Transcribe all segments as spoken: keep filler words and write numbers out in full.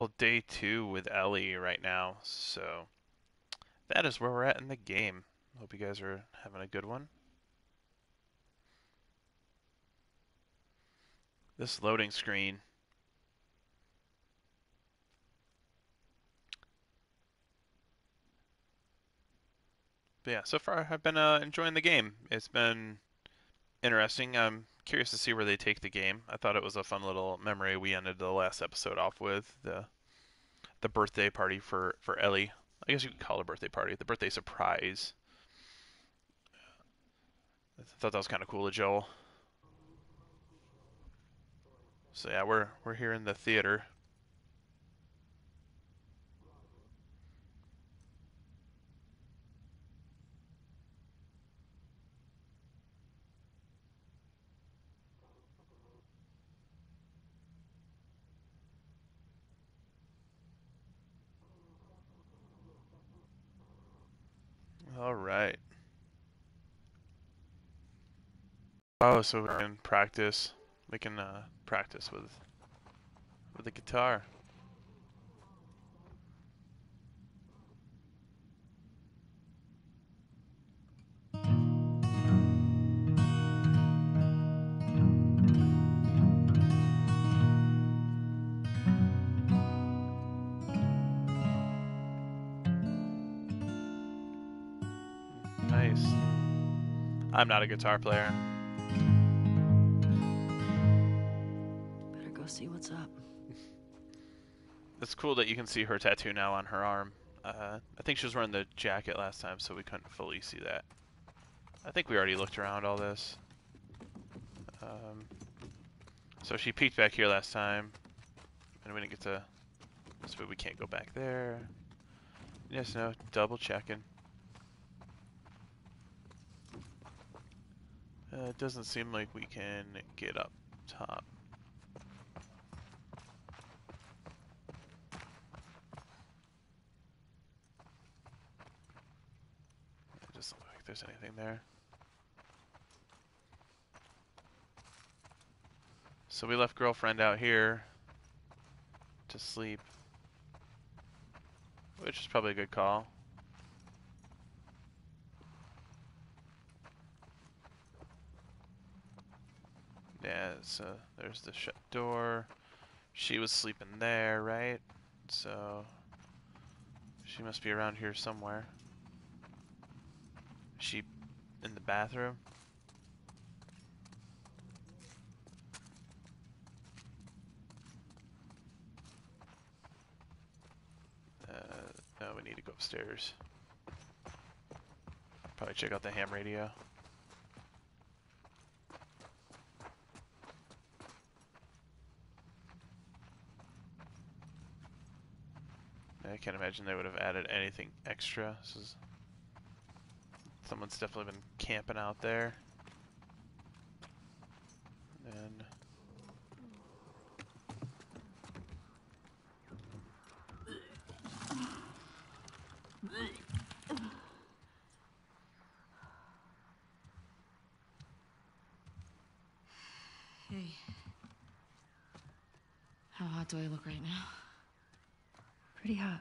Well, day two with Ellie right now, so that is where we're at in the game. Hope you guys are having a good one. This loading screen. But yeah, so far I've been uh, enjoying the game. It's been interesting. I'm curious to see where they take the game. I thought it was a fun little memory we ended the last episode off with the the birthday party for for Ellie. I guess you could call it a birthday party. The birthday surprise. I thought that was kind of cool of Joel. So yeah, we're we're here in the theater. All right. Oh, so we can practice. We can uh, practice with with the guitar. Nice. I'm not a guitar player. Better go see what's up. It's cool that you can see her tattoo now on her arm. Uh, I think she was wearing the jacket last time, so we couldn't fully see that. I think we already looked around all this. Um, so she peeked back here last time, and we didn't get to. So we can't go back there. Yes, no, double checking. Uh, it doesn't seem like we can get up top. It doesn't look like there's anything there. So we left girlfriend out here to sleep, which is probably a good call. Yeah, so there's the shut door. She was sleeping there, right? So she must be around here somewhere. Is she in the bathroom? Uh, no, we need to go upstairs. Probably check out the ham radio. I can't imagine they would have added anything extra. This is someone's definitely been camping out there. And Hey. How hot do I look right now? Pretty hot.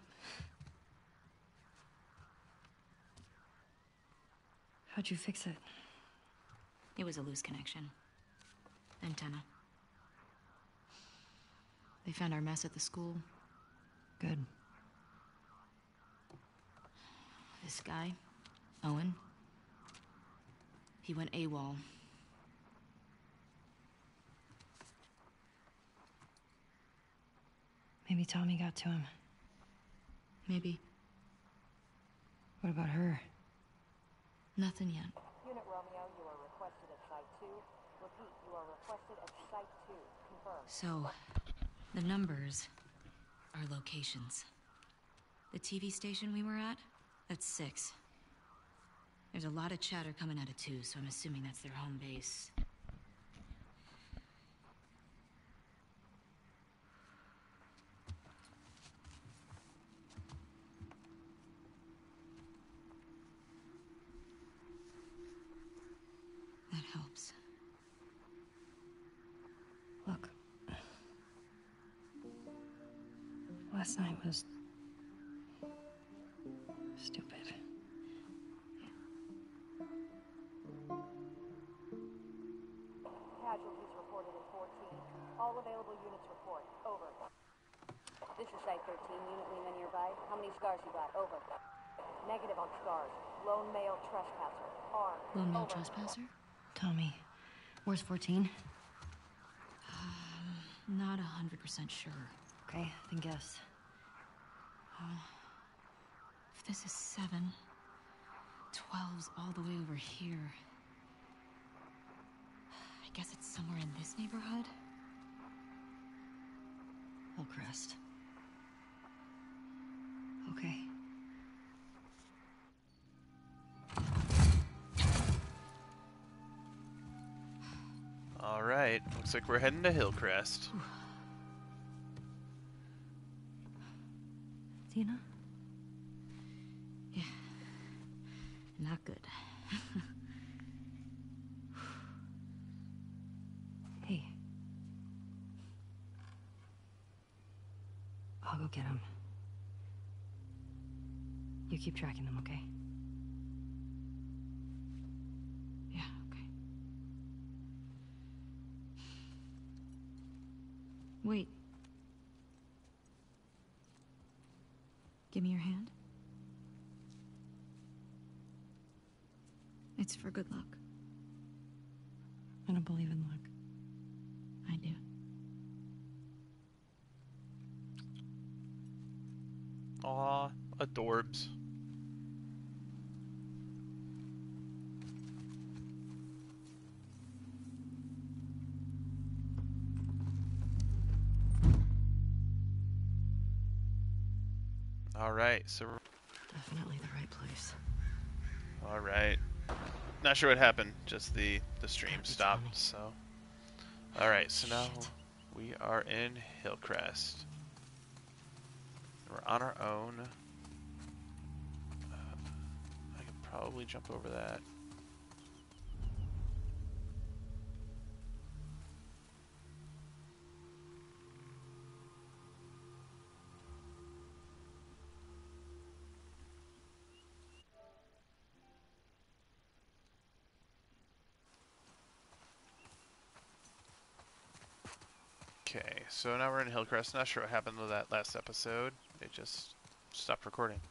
How'd you fix it? It was a loose connection. Antenna. They found our mess at the school. Good. This guy, Owen, he went AWOL. Maybe Tommy got to him. Maybe. What about her? Nothing yet. Unit Romeo, you are requested at Site two. Repeat, you are requested at Site two. Confirmed. So, the numbers are locations. The T V station we were at, that's six. There's a lot of chatter coming out of two, so I'm assuming that's their home base. That helps. Look. Last night was... stupid. Casualties reported in fourteen. All available units report. Over. This is Site thirteen. Unit Lima nearby. How many scars you got? Over. Negative on scars. Lone male trespasser. Armed. Lone male Over. trespasser? Tommy, where's fourteen? Not a hundred percent sure. Okay, then guess. If this is seven, twelve's all the way over here. I guess it's somewhere in this neighborhood? Hillcrest. Okay. Alright, looks like we're heading to Hillcrest. Tina? Yeah. Not good. Hey. I'll go get him. You keep tracking them, okay? Yeah, okay. Wait. Give me your hand. It's for good luck. I don't believe in luck. I do. Aw, adorbs. Alright, so... Definitely the right place. Alright. Not sure what happened, just the, the stream That'd be stopped, Tommy. so... Alright, so now Shit. we are in Hillcrest. We're on our own. Uh, I could probably jump over that. Okay, so now we're in Hillcrest. Not sure what happened to that last episode. It just stopped recording.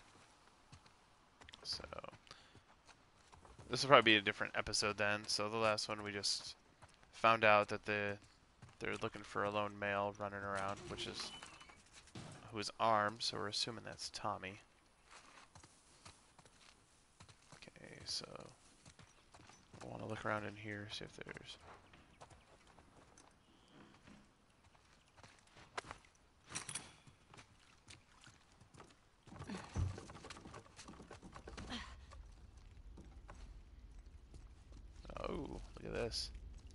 So this will probably be a different episode then. So the last one we just found out that the they're looking for a lone male running around, which is who is armed. So we're assuming that's Tommy. Okay, so I want to look around in here, see if there's. Oh, look at this.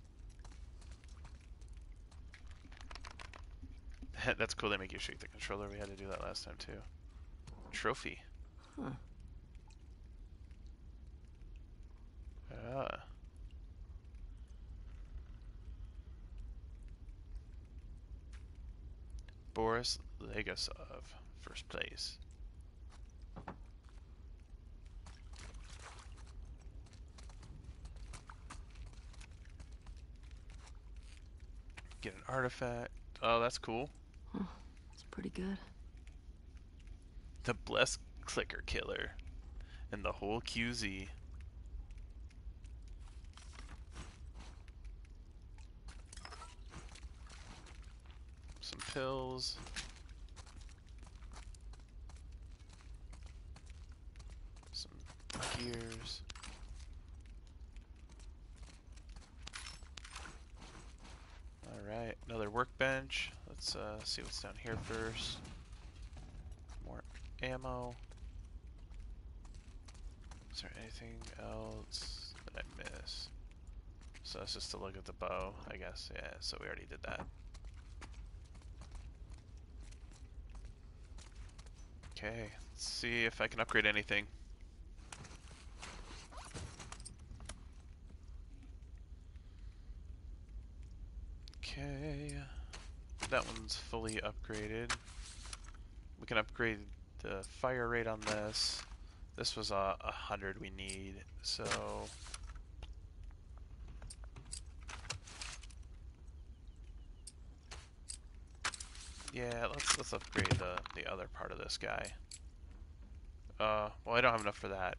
That's cool, they make you shake the controller. We had to do that last time too. Trophy. Huh. Ah. Boris Legasov, first place. Get an artifact. Oh, that's cool. Huh. It's pretty good. The Blessed Clicker Killer. And the whole Q Z. Some pills. Some gears. Alright, another workbench. Let's uh, see what's down here first. More ammo. Is there anything else that I miss? So that's just to look at the bow, I guess. Yeah, so we already did that. Okay, let's see if I can upgrade anything. Okay, that one's fully upgraded. We can upgrade the fire rate on this. This was a, a hundred we need, so yeah, let's let's upgrade the the other part of this guy. Uh, well, I don't have enough for that.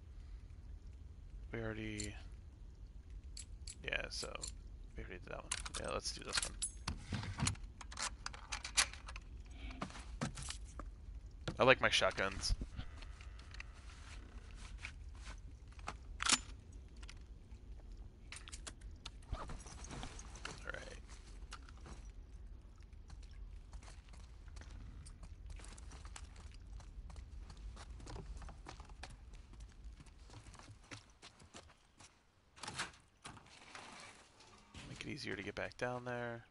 We already, yeah, so we already did that one. Yeah, let's do this one. I like my shotguns. Alright. Make it easier to get back down there.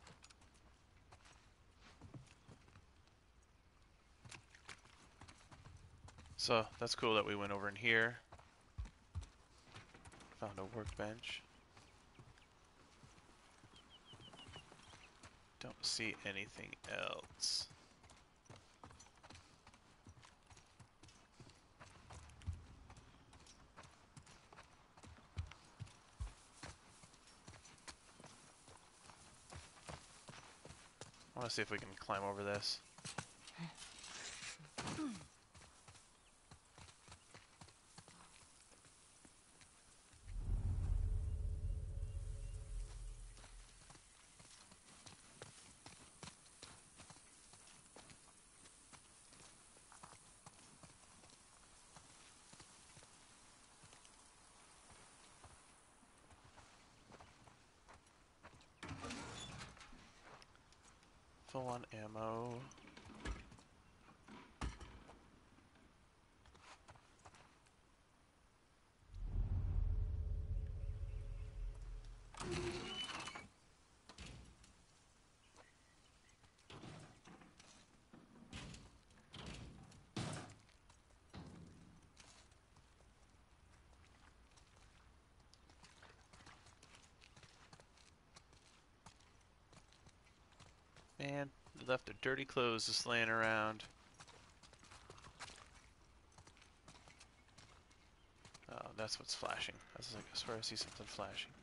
So, that's cool that we went over in here. Found a workbench. Don't see anything else. I want to see if we can climb over this. Full on ammo. Man, we left their dirty clothes just laying around. Oh, that's what's flashing. That's like, I swear I see something flashing.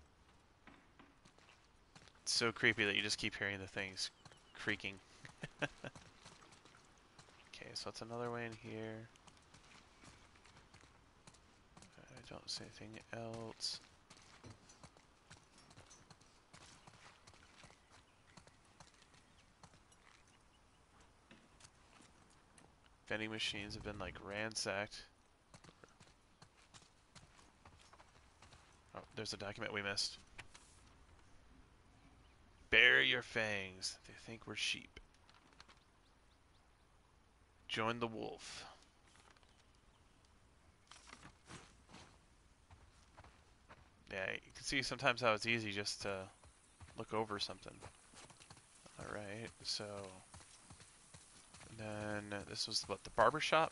It's so creepy that you just keep hearing the things creaking. Okay, so that's another way in here. I don't see anything else. Vending machines have been like ransacked. Oh, there's a document we missed. Bare your fangs. They think we're sheep. Join the wolf. Yeah, you can see sometimes how it's easy just to look over something. Alright, so... And then this was what, the barber shop?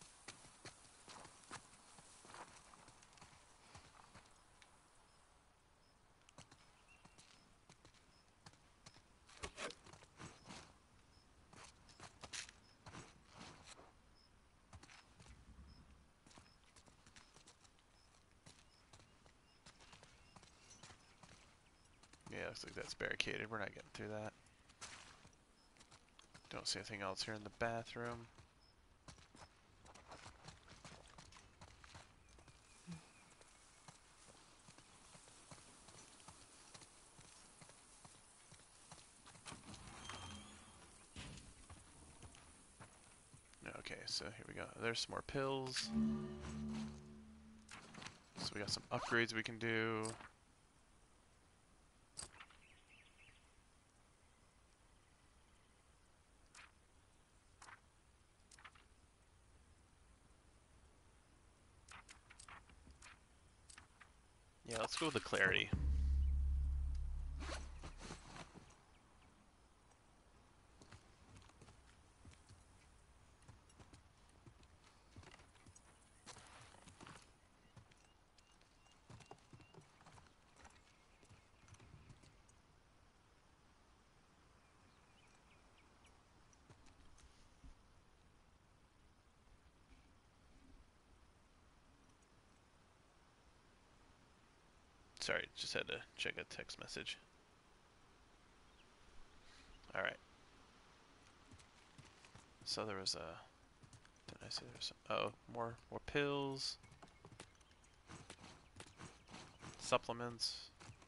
Yeah, looks like that's barricaded. We're not getting through that. Don't see anything else here in the bathroom. Okay, so here we go. There's some more pills. So we got some upgrades we can do. Yeah, let's go with the clarity. Sorry, just had to check a text message. Alright. So there was a... Did I say there was... Uh oh, more, more pills. Supplements.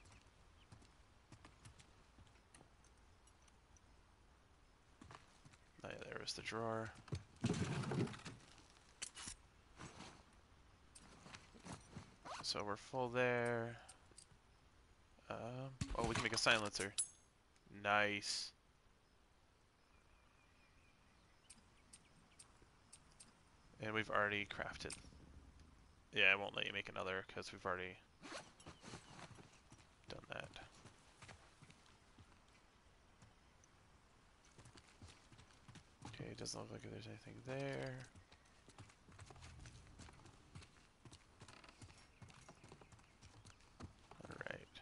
Oh, yeah, there was the drawer. So we're full there. Um, oh, we can make a silencer. Nice. And we've already crafted. Yeah, I won't let you make another because we've already done that. Okay, it doesn't look like there's anything there. Alright.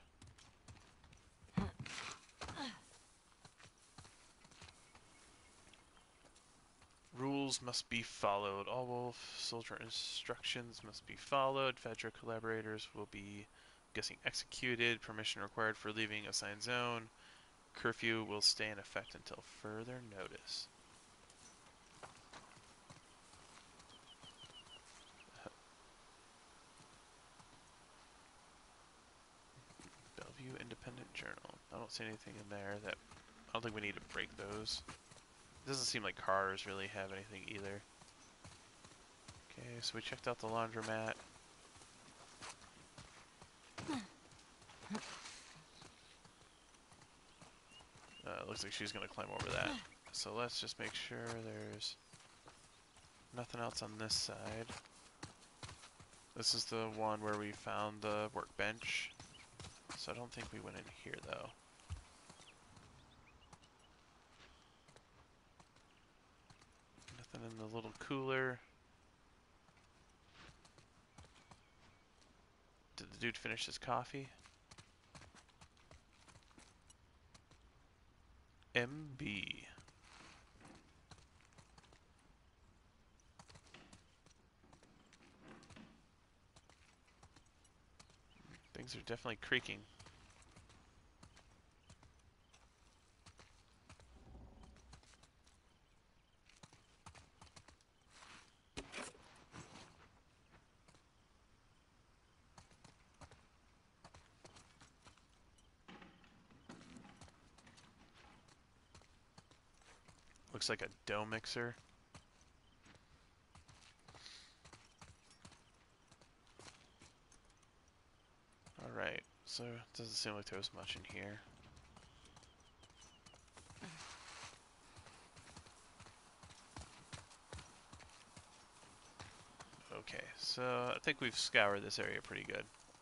Rules must be followed. All Wolf soldier instructions must be followed. Fedra collaborators will be, guessing, executed. Permission required for leaving assigned zone. Curfew will stay in effect until further notice. Bellevue Independent Journal. I don't see anything in there that... I don't think we need to break those. It doesn't seem like cars really have anything either. Okay, so we checked out the laundromat. Uh, looks like she's gonna climb over that. So let's just make sure there's nothing else on this side. This is the one where we found the workbench. So I don't think we went in here though. Nothing in the little cooler. Did the dude finish his coffee? M B. Things are definitely creaking. Looks like a dough mixer. Alright, so it doesn't seem like there was much in here. Okay, so I think we've scoured this area pretty good.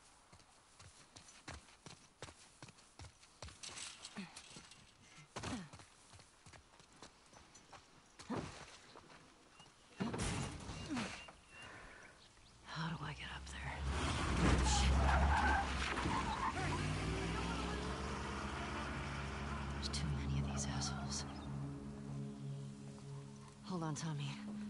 How do I get up there? There's too many of these assholes. Hold on, Tommy.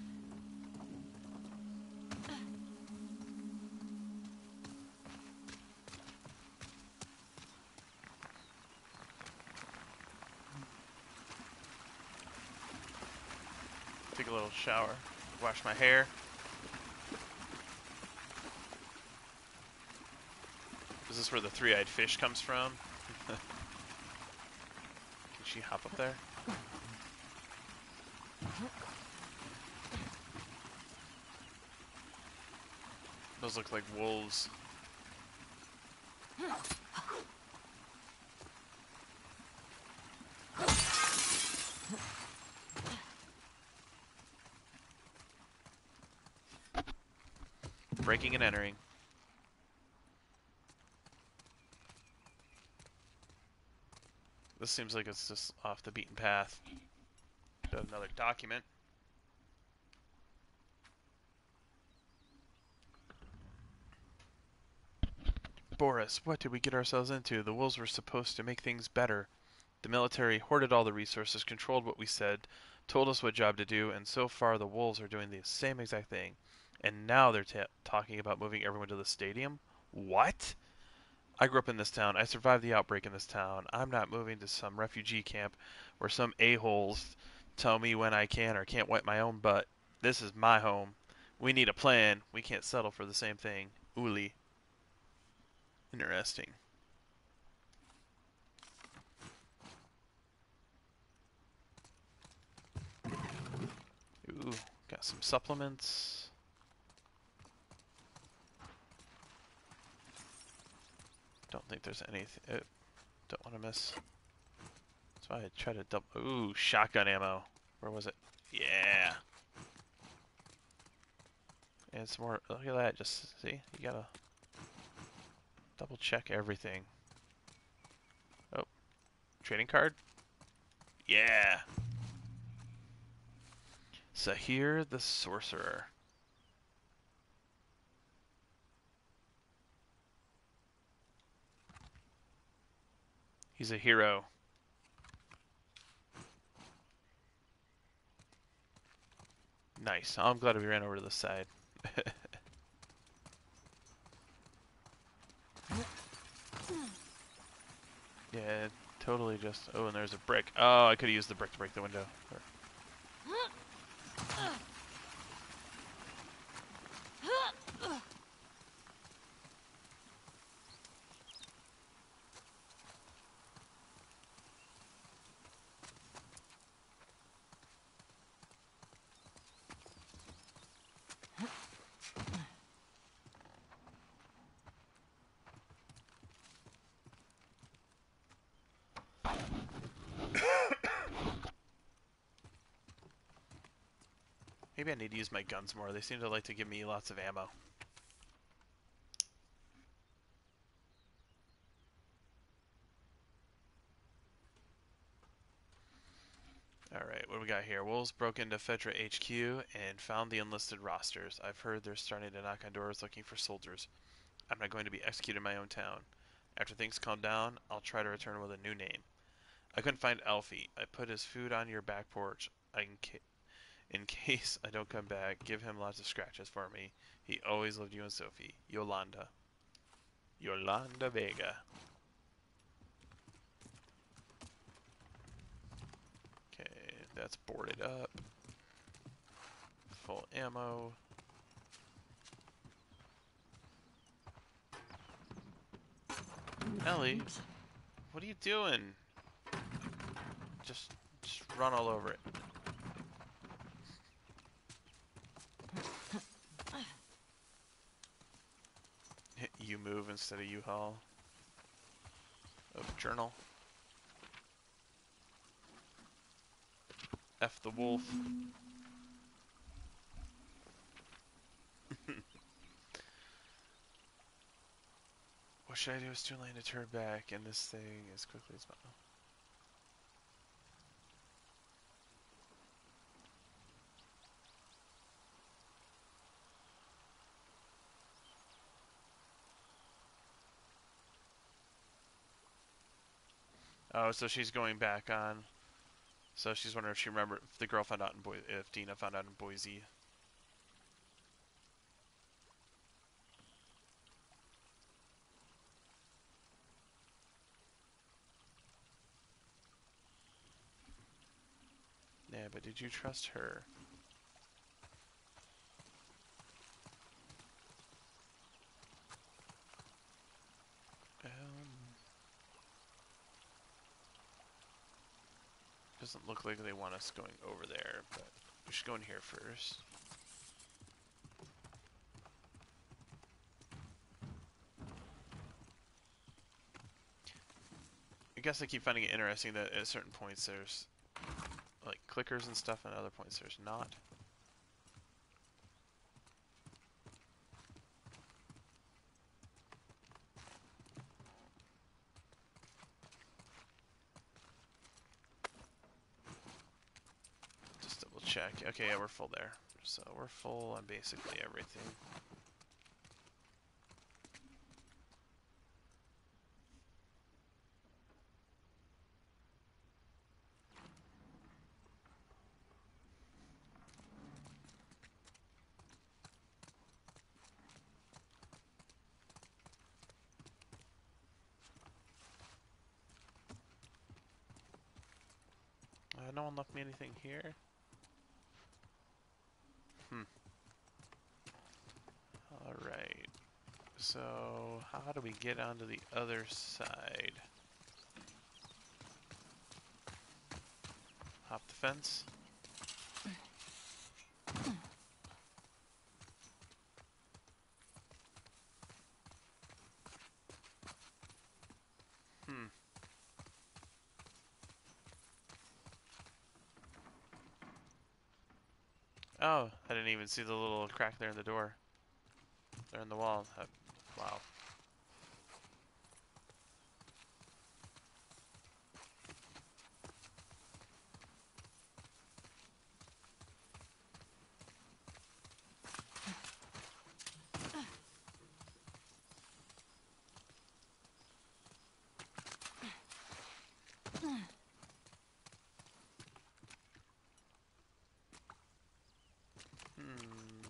Take a little shower, wash my hair. Is this where the three-eyed fish comes from? Can she hop up there? Those look like wolves. Breaking and entering. This seems like it's just off the beaten path. Got another document. Boris, what did we get ourselves into? The wolves were supposed to make things better. The military hoarded all the resources, controlled what we said, told us what job to do, and so far the wolves are doing the same exact thing. And now they're ta talking about moving everyone to the stadium? What? I grew up in this town. I survived the outbreak in this town. I'm not moving to some refugee camp where some a-holes tell me when I can or can't wipe my own butt. This is my home. We need a plan. We can't settle for the same thing. Uli. Interesting. Ooh, got some supplements. Don't think there's anything. Uh, don't want to miss. So I try to double. Ooh, shotgun ammo. Where was it? Yeah. And some more. Look at that. Just see, you gotta double check everything. Oh, trading card. Yeah. Sahir the Sorcerer. He's a hero. Nice. I'm glad we ran over to the side. Yeah, totally just... Oh, and there's a brick. Oh, I could have used the brick to break the window. Or... Maybe I need to use my guns more. They seem to like to give me lots of ammo. Alright, what do we got here? Wolves broke into Fedra H Q and found the enlisted rosters. I've heard they're starting to knock on doors looking for soldiers. I'm not going to be executed in my own town. After things calm down, I'll try to return with a new name. I couldn't find Alfie. I put his food on your back porch. I can ca In case I don't come back, give him lots of scratches for me. He always loved you and Sophie. Yolanda. Yolanda Vega. Okay, that's boarded up. Full ammo. Ellie, what are you doing? Just, just run all over it. You move instead of you haul. Oh, journal. F the wolf. What should I do? It's too late to turn back, and this thing as quickly as possible. Oh, so she's going back on. So she's wondering if she remembered if the girl found out in Boise, if Dina found out in Boise. Yeah, but did you trust her? Um, doesn't look like they want us going over there, but we should go in here first. I guess I keep finding it interesting that at certain points there's like clickers and stuff, and at other points there's not. Just double check. Okay, yeah, we're full there. So we're full on basically everything. no one left me anything here? Hmm. Alright. So, how do we get onto the other side? Hop the fence? Hmm. Oh, I didn't even see the little crack there in the door. There in the wall. Uh, wow. Hmm.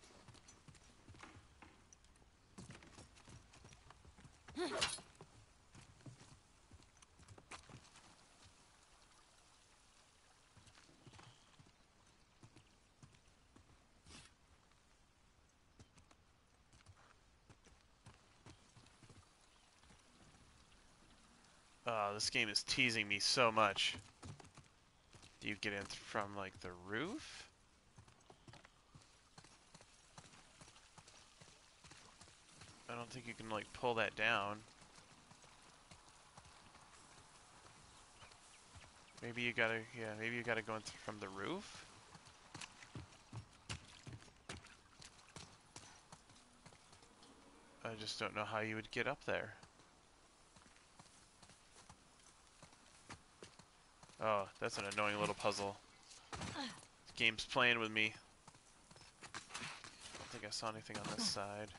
Oh, this game is teasing me so much. Do you get in from, like, the roof? I don't think you can, like, pull that down. Maybe you gotta, yeah, maybe you gotta go in th from the roof? I just don't know how you would get up there. Oh, that's an annoying little puzzle. The game's playing with me. I don't think I saw anything on this side.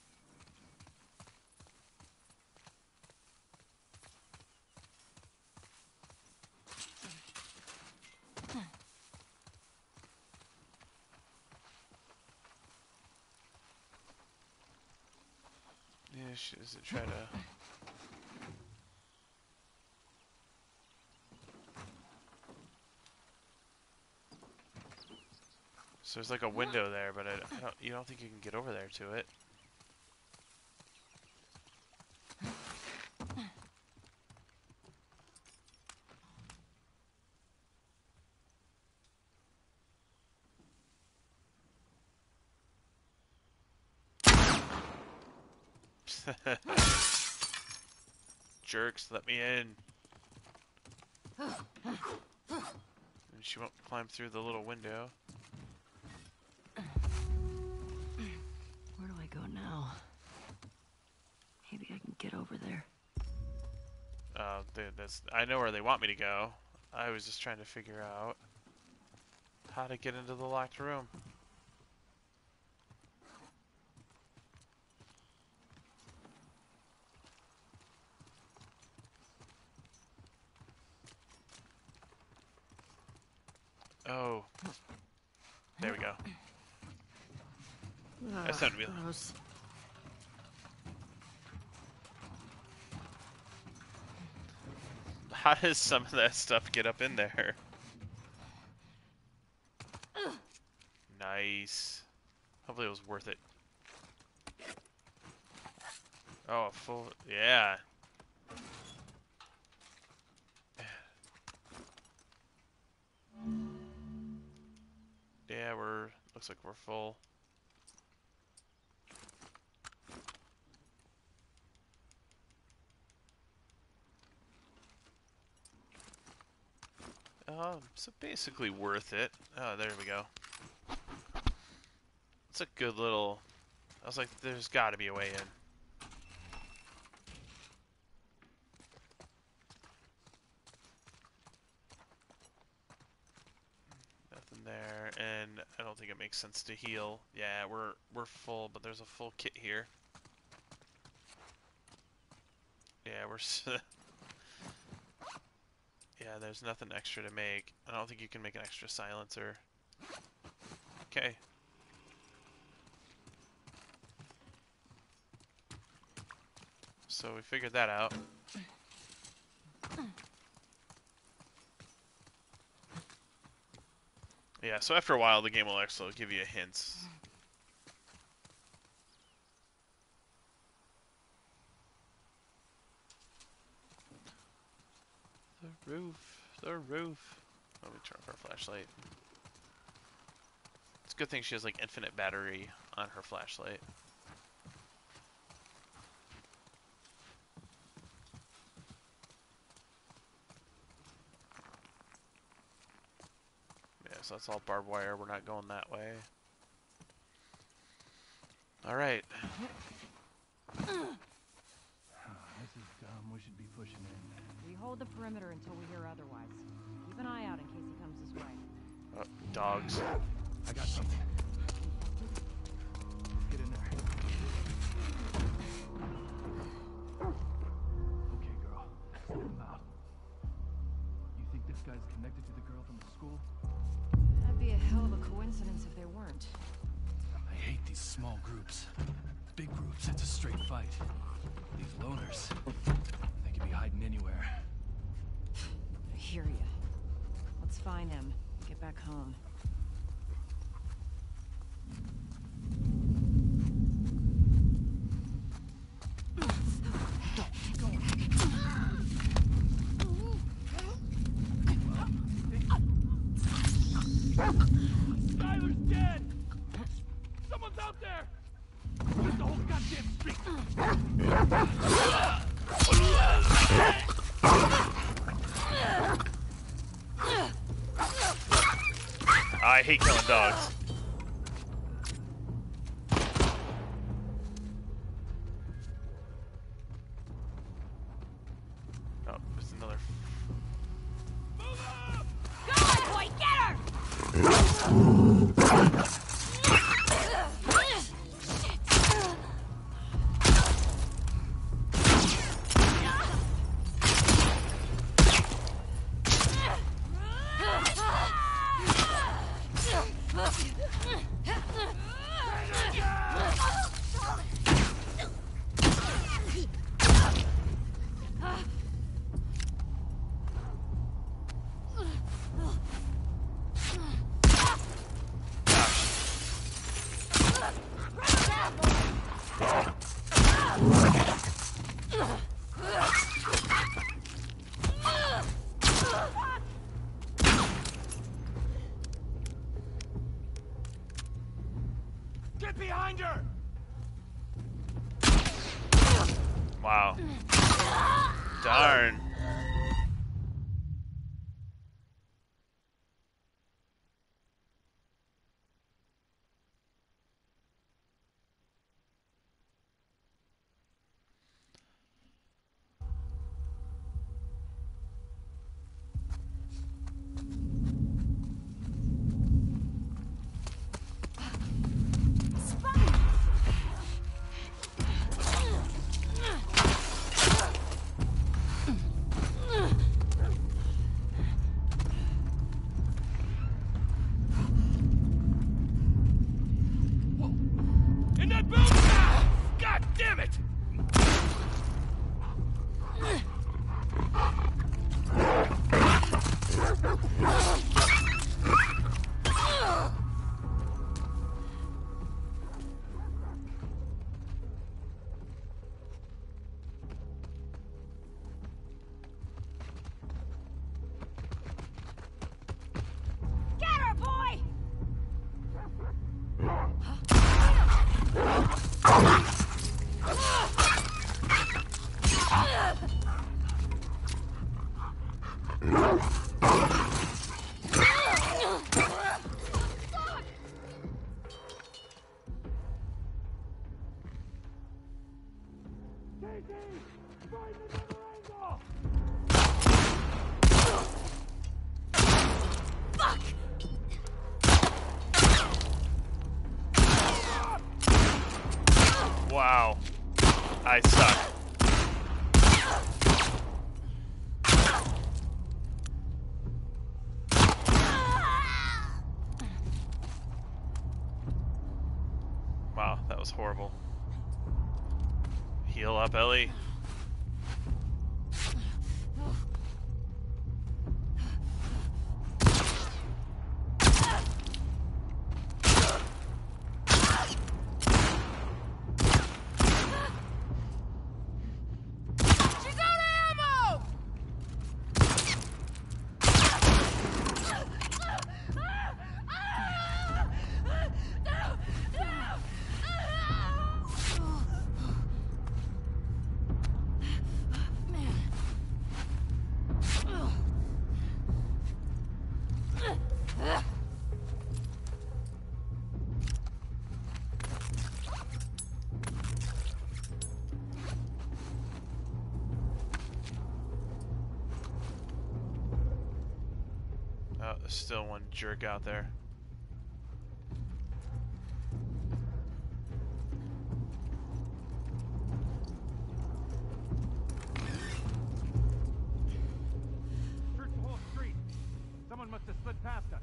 Yeah, sh- does it try to... So there's like a window there, but I, I don't. You don't think you can get over there to it? Jerks, let me in. And she won't climb through the little window. Where do I go now? Maybe I can get over there. Uh, they, that's, I know where they want me to go. I was just trying to figure out how to get into the locked room. Oh, there we go. That sounded real. Gross. How does some of that stuff get up in there? Nice. Hopefully it was worth it. Oh, full. Yeah. Yeah, we're. Looks like we're full. Um, so basically worth it. Oh, there we go. It's a good little... I was like, there's got to be a way in. Nothing there, and I don't think it makes sense to heal. Yeah, we're we're full, but there's a full kit here. Yeah, we're... s yeah, there's nothing extra to make. I don't think you can make an extra silencer. Okay. So we figured that out. Yeah, so after a while, the game will actually give you hints. The roof, the roof. Let me turn off our flashlight. It's a good thing she has like infinite battery on her flashlight. Yeah, so that's all barbed wire. We're not going that way. All right. Oh, this is dumb. We should be pushing in. We hold the perimeter until we hear otherwise. Keep an eye out in case he comes this way. Oh, dogs. I got something. Let's get in there. Okay, girl. Send him out. You think this guy's connected to the girl from the school? That'd be a hell of a coincidence if they weren't. I hate these small groups. Big groups, it's a straight fight. These loners, they could be hiding anywhere. I hear ya. Let's find him. Get back home. Tyler's dead! Someone's out there! Get the whole goddamn street! I hate killing dogs. Oh, there's another. Go on, boy! Get her! Get behind her! Wow. Darn. In that building now! God damn it! Get her, boy! Wow. I suck. Wow, that was horrible. Heal up, Ellie. There's still one jerk out there. Search the whole street. Someone must have slid past us.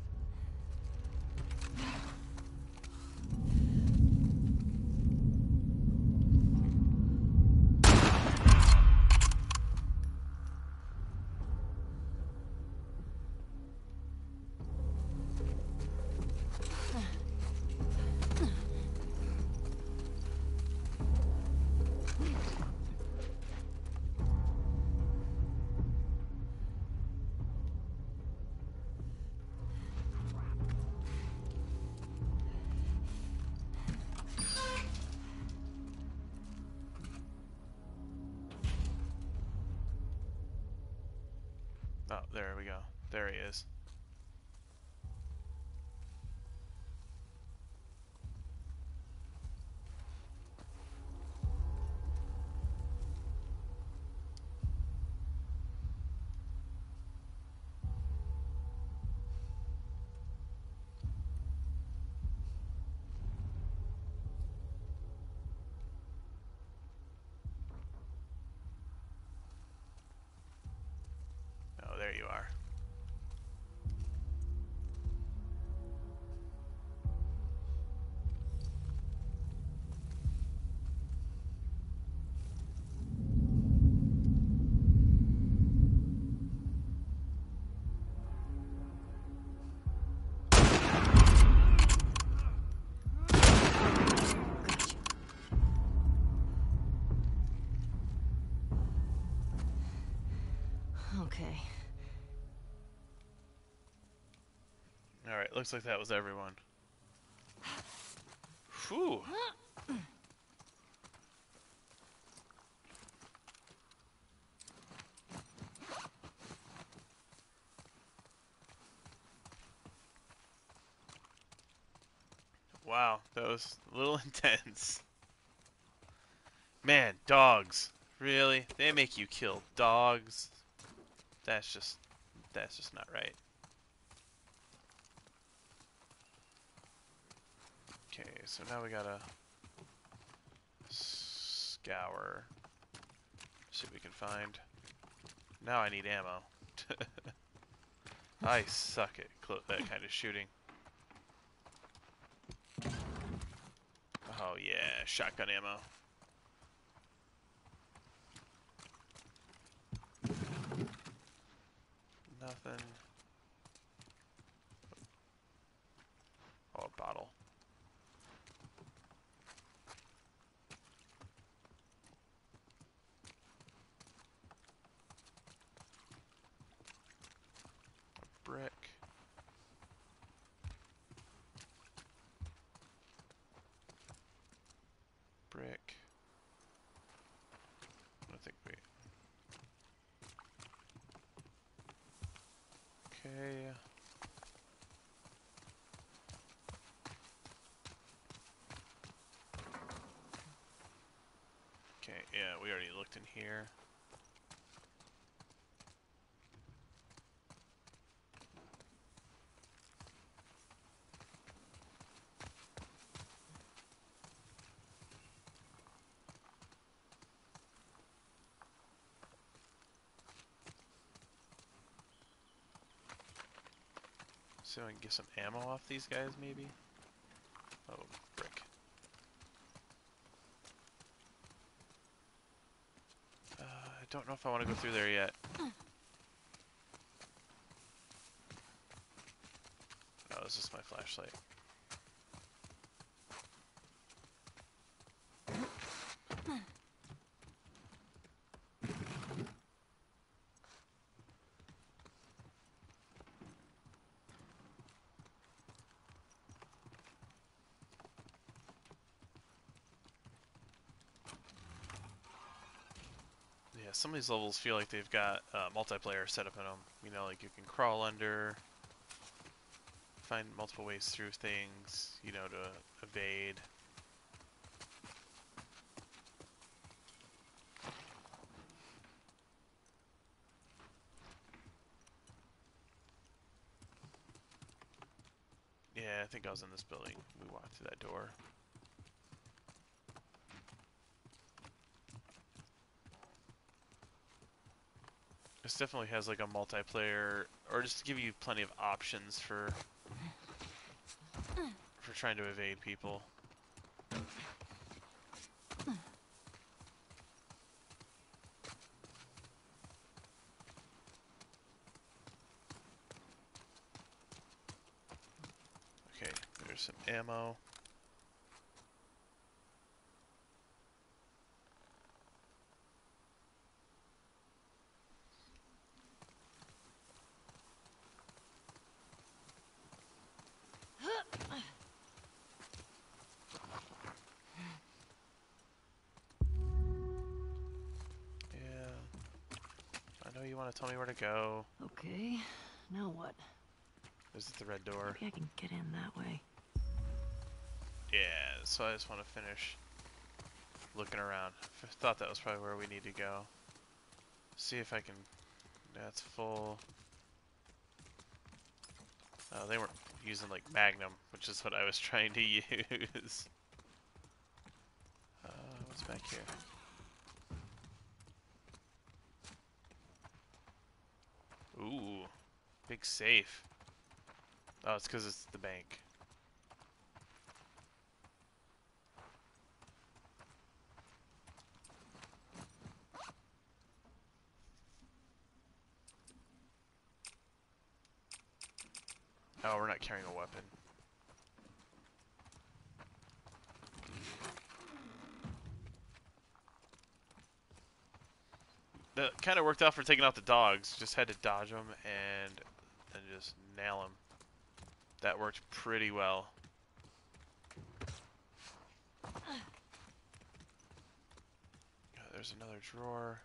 Oh, there we go. There he is. Oh, there you are. Okay. Alright, looks like that was everyone. Whew. Wow, that was a little intense. Man, dogs. Really? They make you kill dogs? That's just that's just not right. Okay, so now we gotta scour. See what we can find. Now I need ammo. I suck at clo that kind of shooting. Oh yeah, shotgun ammo. Nothing. Oh, a bottle. A brick. Brick. I think we... Okay. Okay, yeah, we already looked in here. So I can get some ammo off these guys, maybe? Oh, brick. Uh, I don't know if I want to go through there yet. Oh, this is my flashlight. Yeah, some of these levels feel like they've got uh, multiplayer set up in them. You know, like you can crawl under, find multiple ways through things, you know, to evade. I think I was in this building. We walked through that door. This definitely has like a multiplayer, or just to give you plenty of options for for trying to evade people. Okay, there's some ammo. I know you want to tell me where to go. Okay, now what? This is the red door. Maybe I can get in that way. Yeah, so I just want to finish looking around. I thought that was probably where we need to go. See if I can... That's full. Oh, they weren't using like Magnum, which is what I was trying to use. Uh, what's back here? Ooh, big safe. Oh, it's because it's the bank. Oh, we're not carrying a weapon. That kind of worked out for taking out the dogs. Just had to dodge them and then just nail them. That worked pretty well. There's another drawer.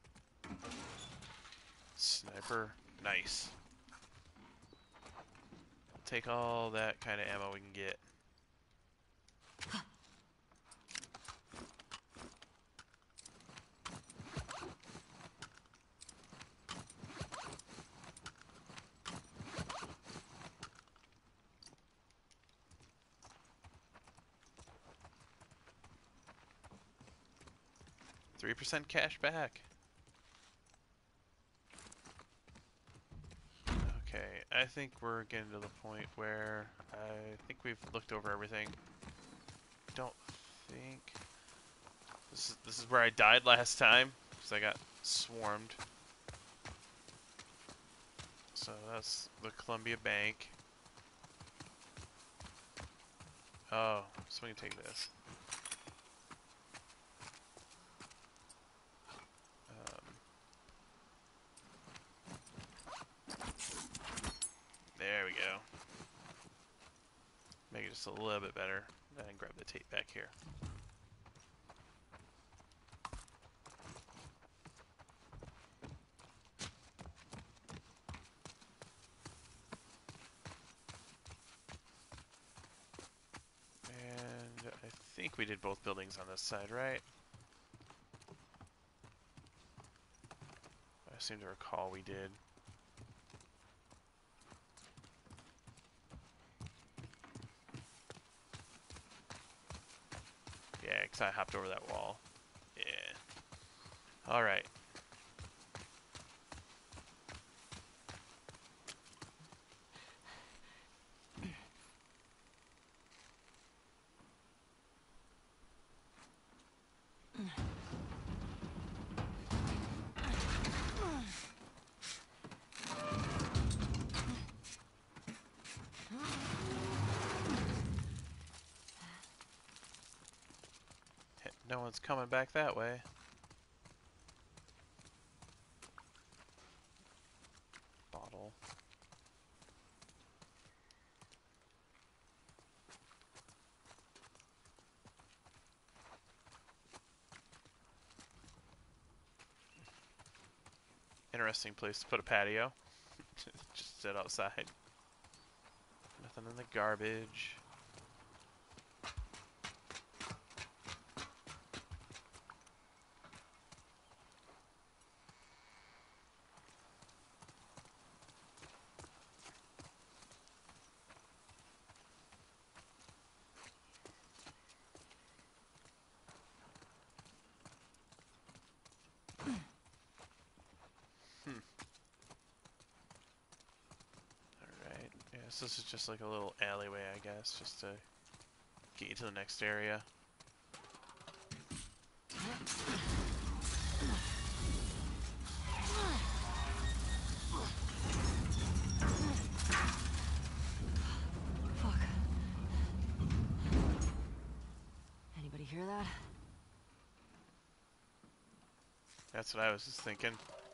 Sniper. Nice. Take all that kind of ammo we can get. three percent cash back. Okay, I think we're getting to the point where I think we've looked over everything. Don't think... This is, this is where I died last time, because I got swarmed. So that's the Columbia Bank. Oh, so we can take this. There we go. Make it just a little bit better. And then grab the tape back here. And I think we did both buildings on this side, right? I seem to recall we did. Yeah, because I hopped over that wall. Yeah. Alright. No one's coming back that way. Bottle. Interesting place to put a patio. Just sit outside. Nothing in the garbage. guess this is just like a little alleyway, I guess, just to get you to the next area. Fuck. Anybody hear that? That's what I was just thinking.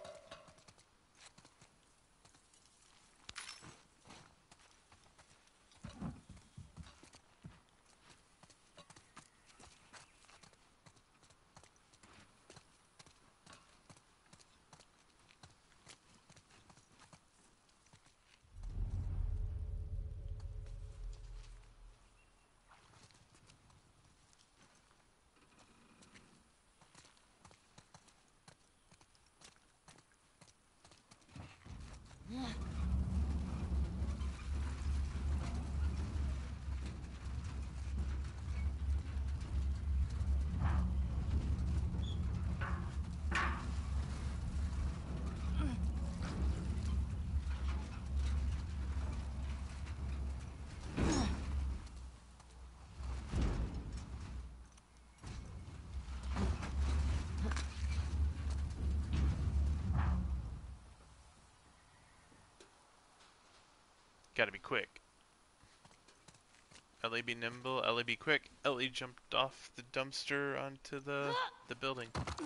Gotta be quick. Ellie be nimble, Ellie be quick. Ellie jumped off the dumpster onto the the building.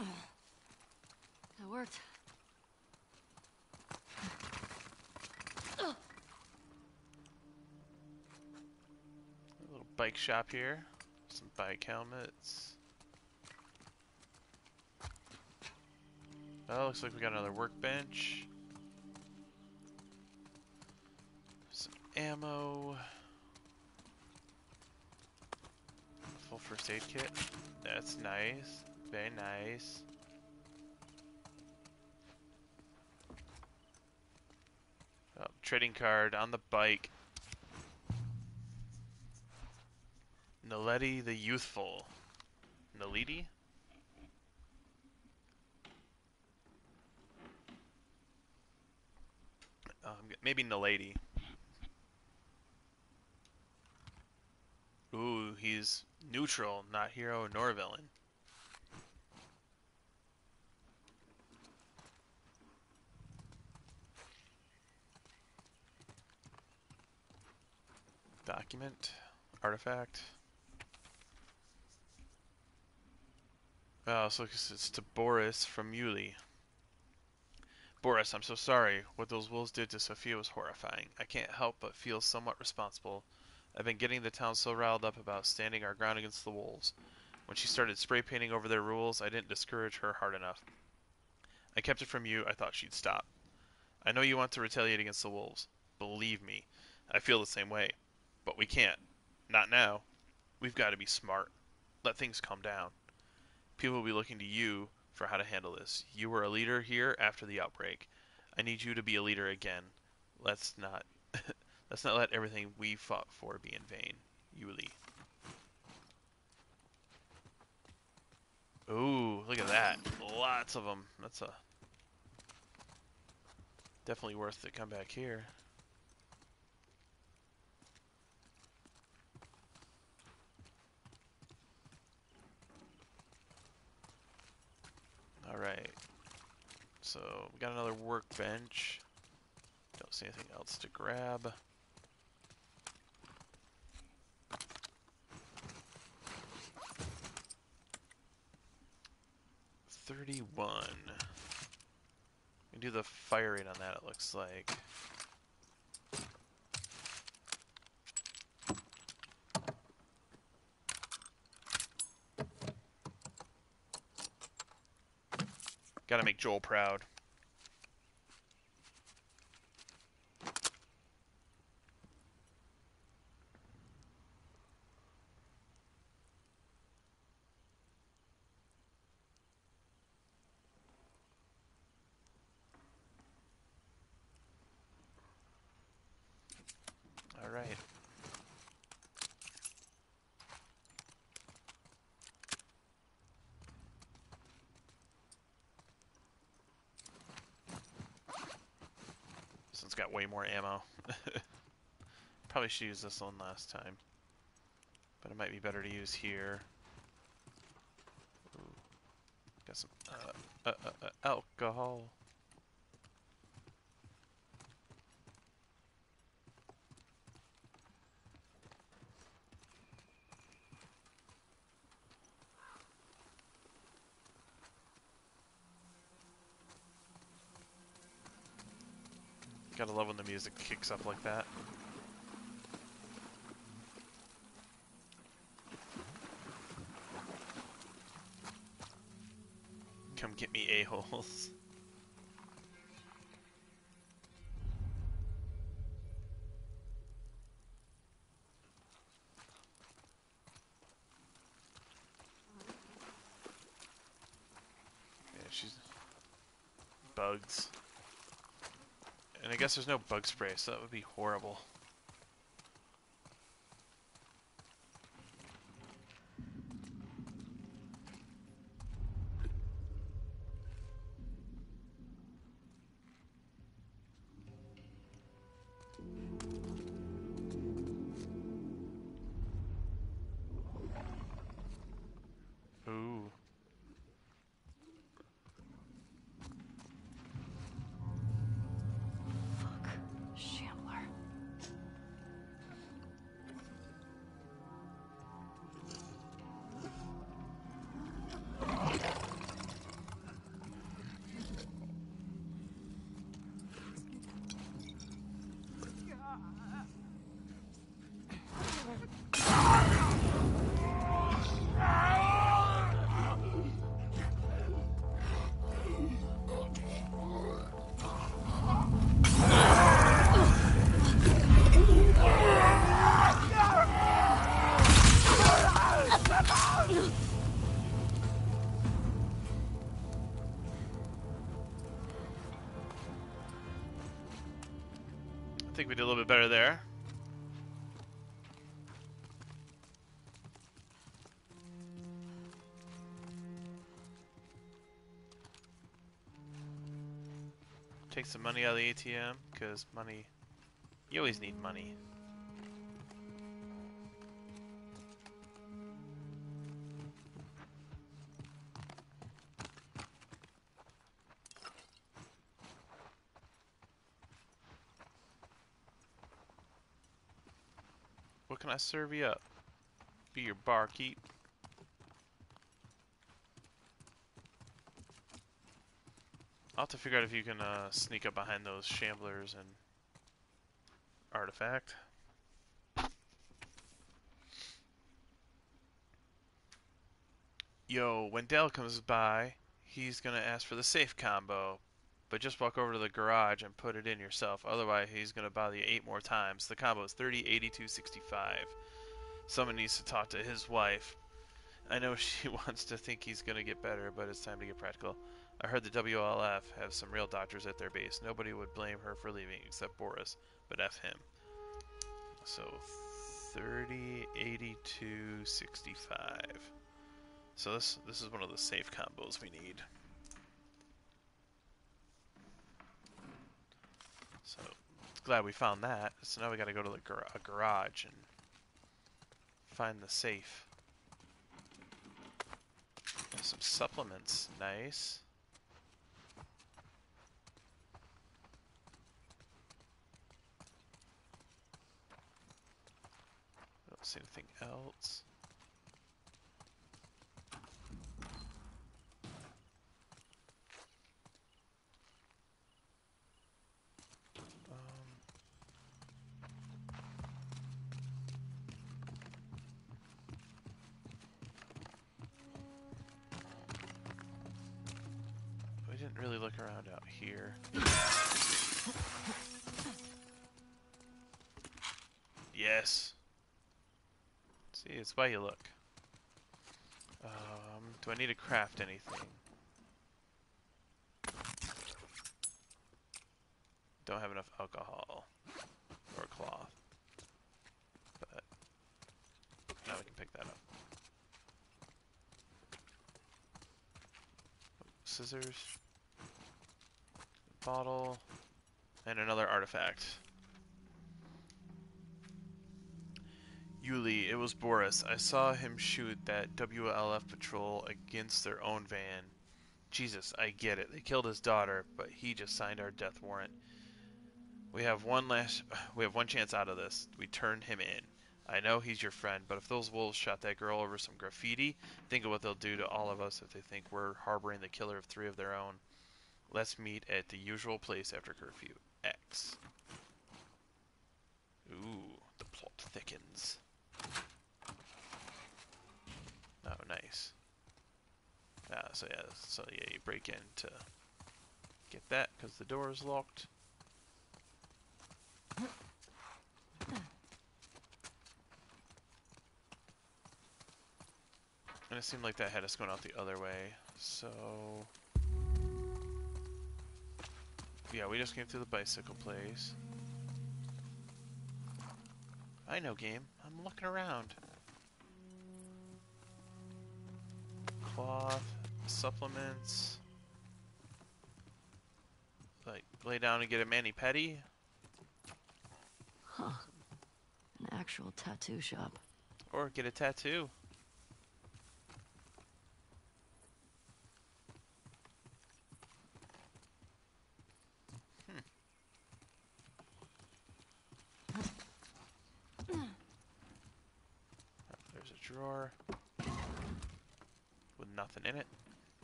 That worked. A little bike shop here. Some bike helmets. Oh, looks like we got another workbench. Some ammo. Full first aid kit. That's nice. Very nice. Oh, trading card on the bike. Naledi the Youthful. Naledi? Um, maybe Naledi. Ooh, he's neutral, not hero nor villain. Document. Artifact. Oh, so it's to Boris from Yuli. Boris, I'm so sorry. What those wolves did to Sophia was horrifying. I can't help but feel somewhat responsible. I've been getting the town so riled up about standing our ground against the wolves. When she started spray painting over their rules, I didn't discourage her hard enough. I kept it from you. I thought she'd stop. I know you want to retaliate against the wolves. Believe me, I feel the same way. But we can't. Not now. We've got to be smart. Let things calm down. People will be looking to you for how to handle this. You were a leader here after the outbreak. I need you to be a leader again. Let's not let's not let everything we fought for be in vain. Yuli. Ooh, look at that. Lots of them. That's a definitely worth to come back here. Alright. So, we got another workbench. Don't see anything else to grab. thirty-one. We do the fire rate on that, it looks like. Gotta make Joel proud. Alright. This one's got way more ammo. Probably should use this one last time. But it might be better to use here. Ooh. Got some uh, uh, uh, uh, alcohol. Gotta love when the music kicks up like that. Come get me, a-holes. Yeah, she's... bugs. And I guess there's no bug spray, so that would be horrible. Ooh. Fuck. Shambler. I think we did a little bit better there. Take some money out of the A T M, because money... You always need money. What can I serve you up? Be your barkeep. I'll have to figure out if you can uh, sneak up behind those shamblers and artifact. Yo, when Dale comes by, he's gonna ask for the safe combo, but just walk over to the garage and put it in yourself. Otherwise, he's gonna bother you eight more times. The combo is thirty, eighty-two, sixty-five. Someone needs to talk to his wife. I know she wants to think he's gonna get better, but it's time to get practical. I heard the W L F have some real doctors at their base. Nobody would blame her for leaving except Boris, but F him. So, thirty, eighty-two, sixty-five. So this this is one of the safe combos we need. So, glad we found that. So now we gotta go to the gar a garage and find the safe. Some supplements, nice. I don't see anything else. We didn't really look around out here. Yes. See, it's why you look. Um, do I need to craft anything? Don't have enough alcohol or cloth, but now we can pick that up. Scissors, bottle, and another artifact. was Boris. I saw him shoot that W L F patrol against their own van. Jesus, I get it. They killed his daughter, but he just signed our death warrant. We have one last, we have one chance out of this. We turn him in. I know he's your friend, but if those wolves shot that girl over some graffiti, think of what they'll do to all of us if they think we're harboring the killer of three of their own. Let's meet at the usual place after curfew. X. Ooh, the plot thickens. Oh, nice. Ah, so yeah, so yeah, you break in to get that because the door is locked. And it seemed like that had us going out the other way, so... Yeah, we just came through the bicycle place. I know, game. I'm looking around. Cloth, supplements. Like, lay down and get a mani-pedi. Huh. An actual tattoo shop. Or get a tattoo. Hmm. Oh, there's a drawer. With nothing in it.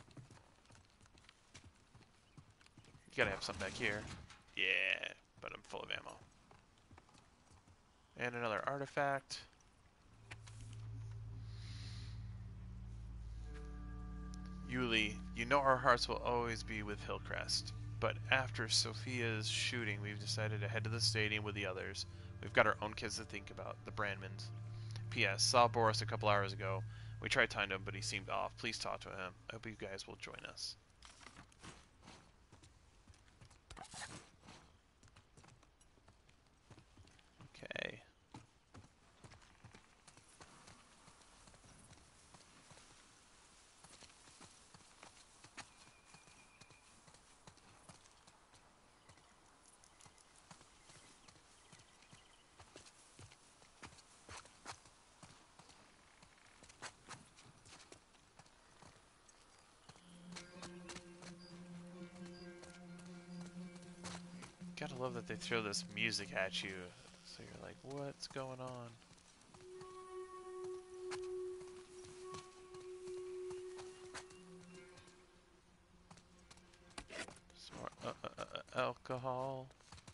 You gotta have something back here. Yeah, but I'm full of ammo. And another artifact. Yuli, you know our hearts will always be with Hillcrest, but after Sophia's shooting, we've decided to head to the stadium with the others. We've got our own kids to think about, the Brandmans. P S. Saw Boris a couple hours ago. We tried talking to him, but he seemed off. Please talk to him. I hope you guys will join us. Okay. Gotta love that they throw this music at you, so you're like, what's going on? Some more uh, uh, uh, uh, alcohol.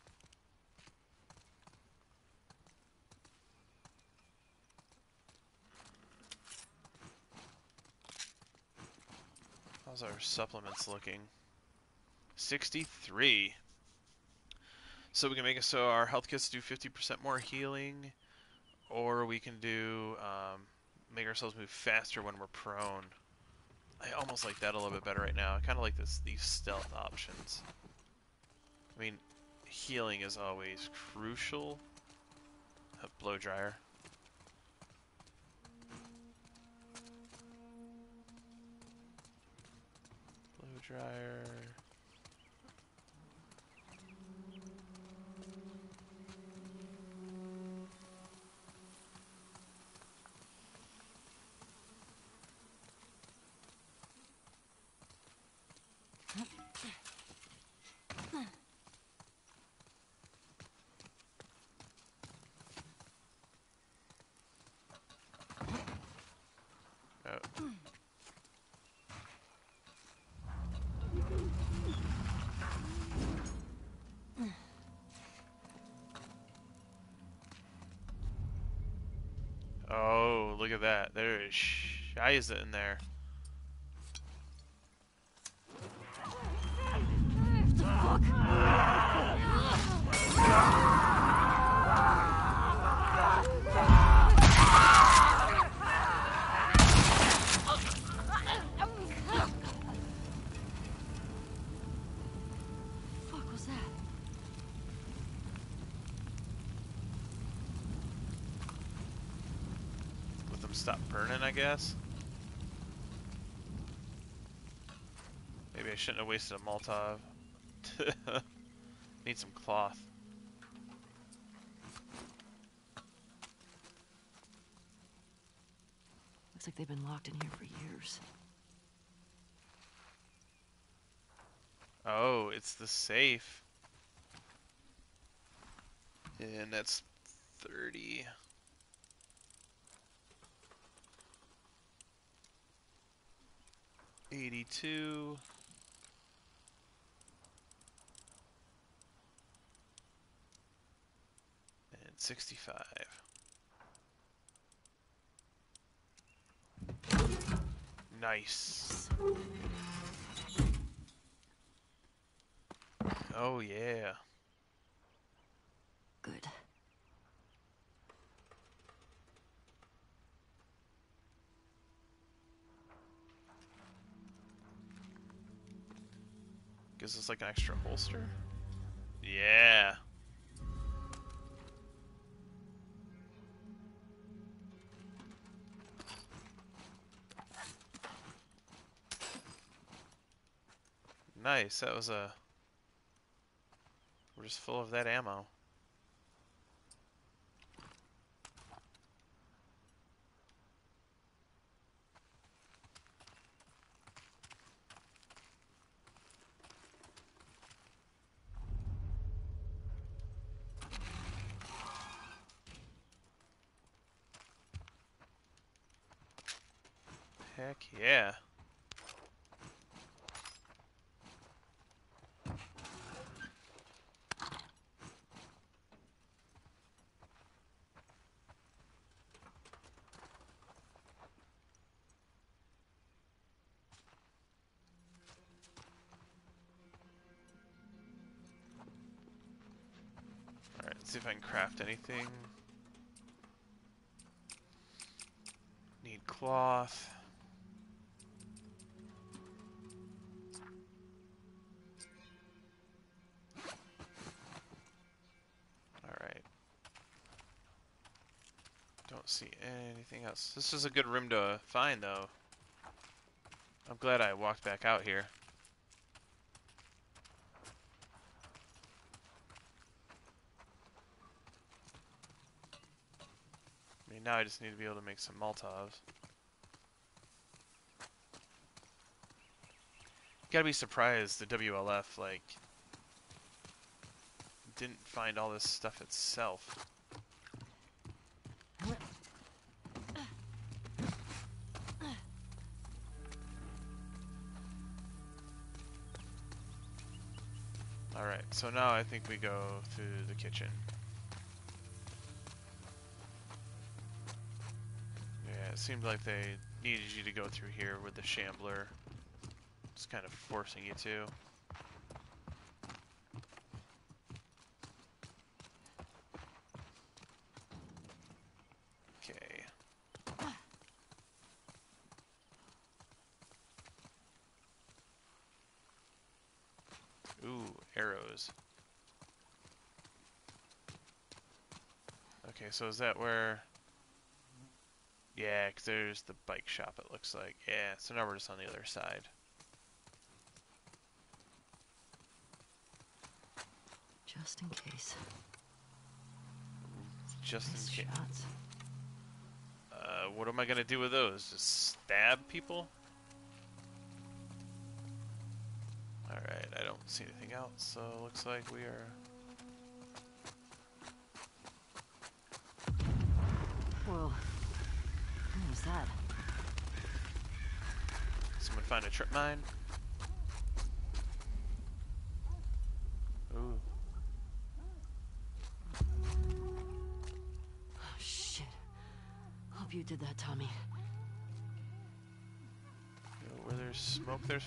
How's our supplements looking? sixty-three. So we can make it so our health kits do fifty percent more healing, or we can do um, make ourselves move faster when we're prone. I almost like that a little bit better right now. I kind of like this these stealth options. I mean, healing is always crucial. A blow dryer. Blow dryer. Oh, look at that. There is Shiza in there. Fuck was that? Let them stop burning, I guess. Maybe I shouldn't have wasted a Molotov. Need some cloth. Looks like they've been locked in here for years. Oh, it's the safe. And that's thirty. eighty-two. And sixty-five. Nice. Oh, yeah. Good. Gives us like an extra holster. Yeah. Nice. That was a... We're just full of that ammo. Heck yeah. Alright, let's see if I can craft anything. Need cloth. Alright. Don't see anything else. This is a good room to find, though. I'm glad I walked back out here. I mean, now I just need to be able to make some Molotovs. Gotta be surprised the W L F, like, didn't find all this stuff itself. Alright, so now I think we go through the kitchen. Yeah, it seemed like they needed you to go through here with the shambler. Just kind of forcing you to. Okay. Ooh, arrows. Okay, so is that where... Yeah, 'cause there's the bike shop, it looks like. Yeah, so now we're just on the other side. Just in case. Just Nice in case. shots. Uh, what am I gonna do with those? Just stab people? Alright, I don't see anything else, so it looks like we are... Whoa. What was that? Someone find a trip mine? Ooh. Oh, shit. Hope you did that, Tommy. You know, where there's smoke, there's...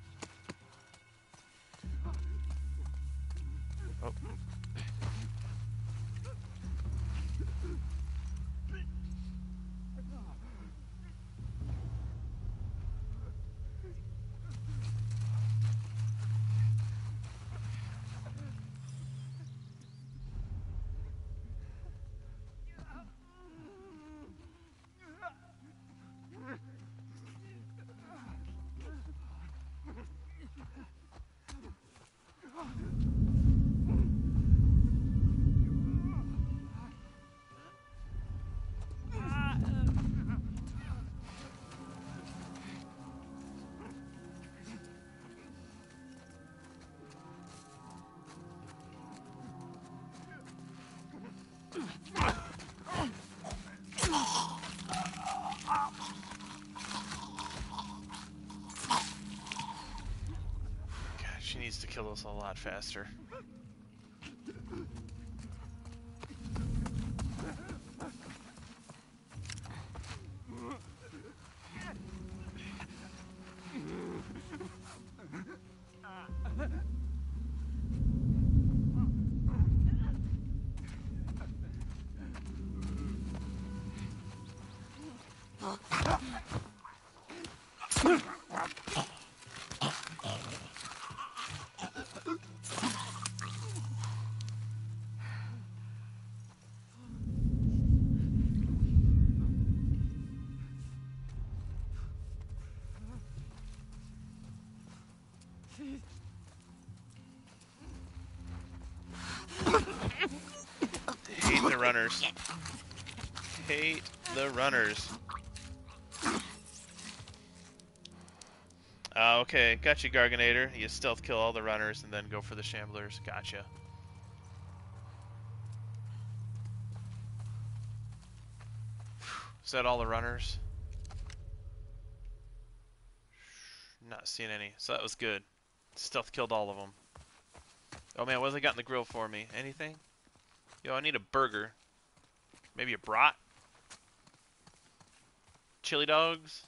Oh. needs to kill us a lot faster. Hate the runners. Hate the runners. Uh, okay, got you, Garganator. You stealth kill all the runners and then go for the shamblers. Gotcha. Is that all the runners? Not seeing any. So that was good. Stealth killed all of them. Oh man, what have they got in the grill for me? Anything? Yo, I need a burger. Maybe a brat? Chili dogs?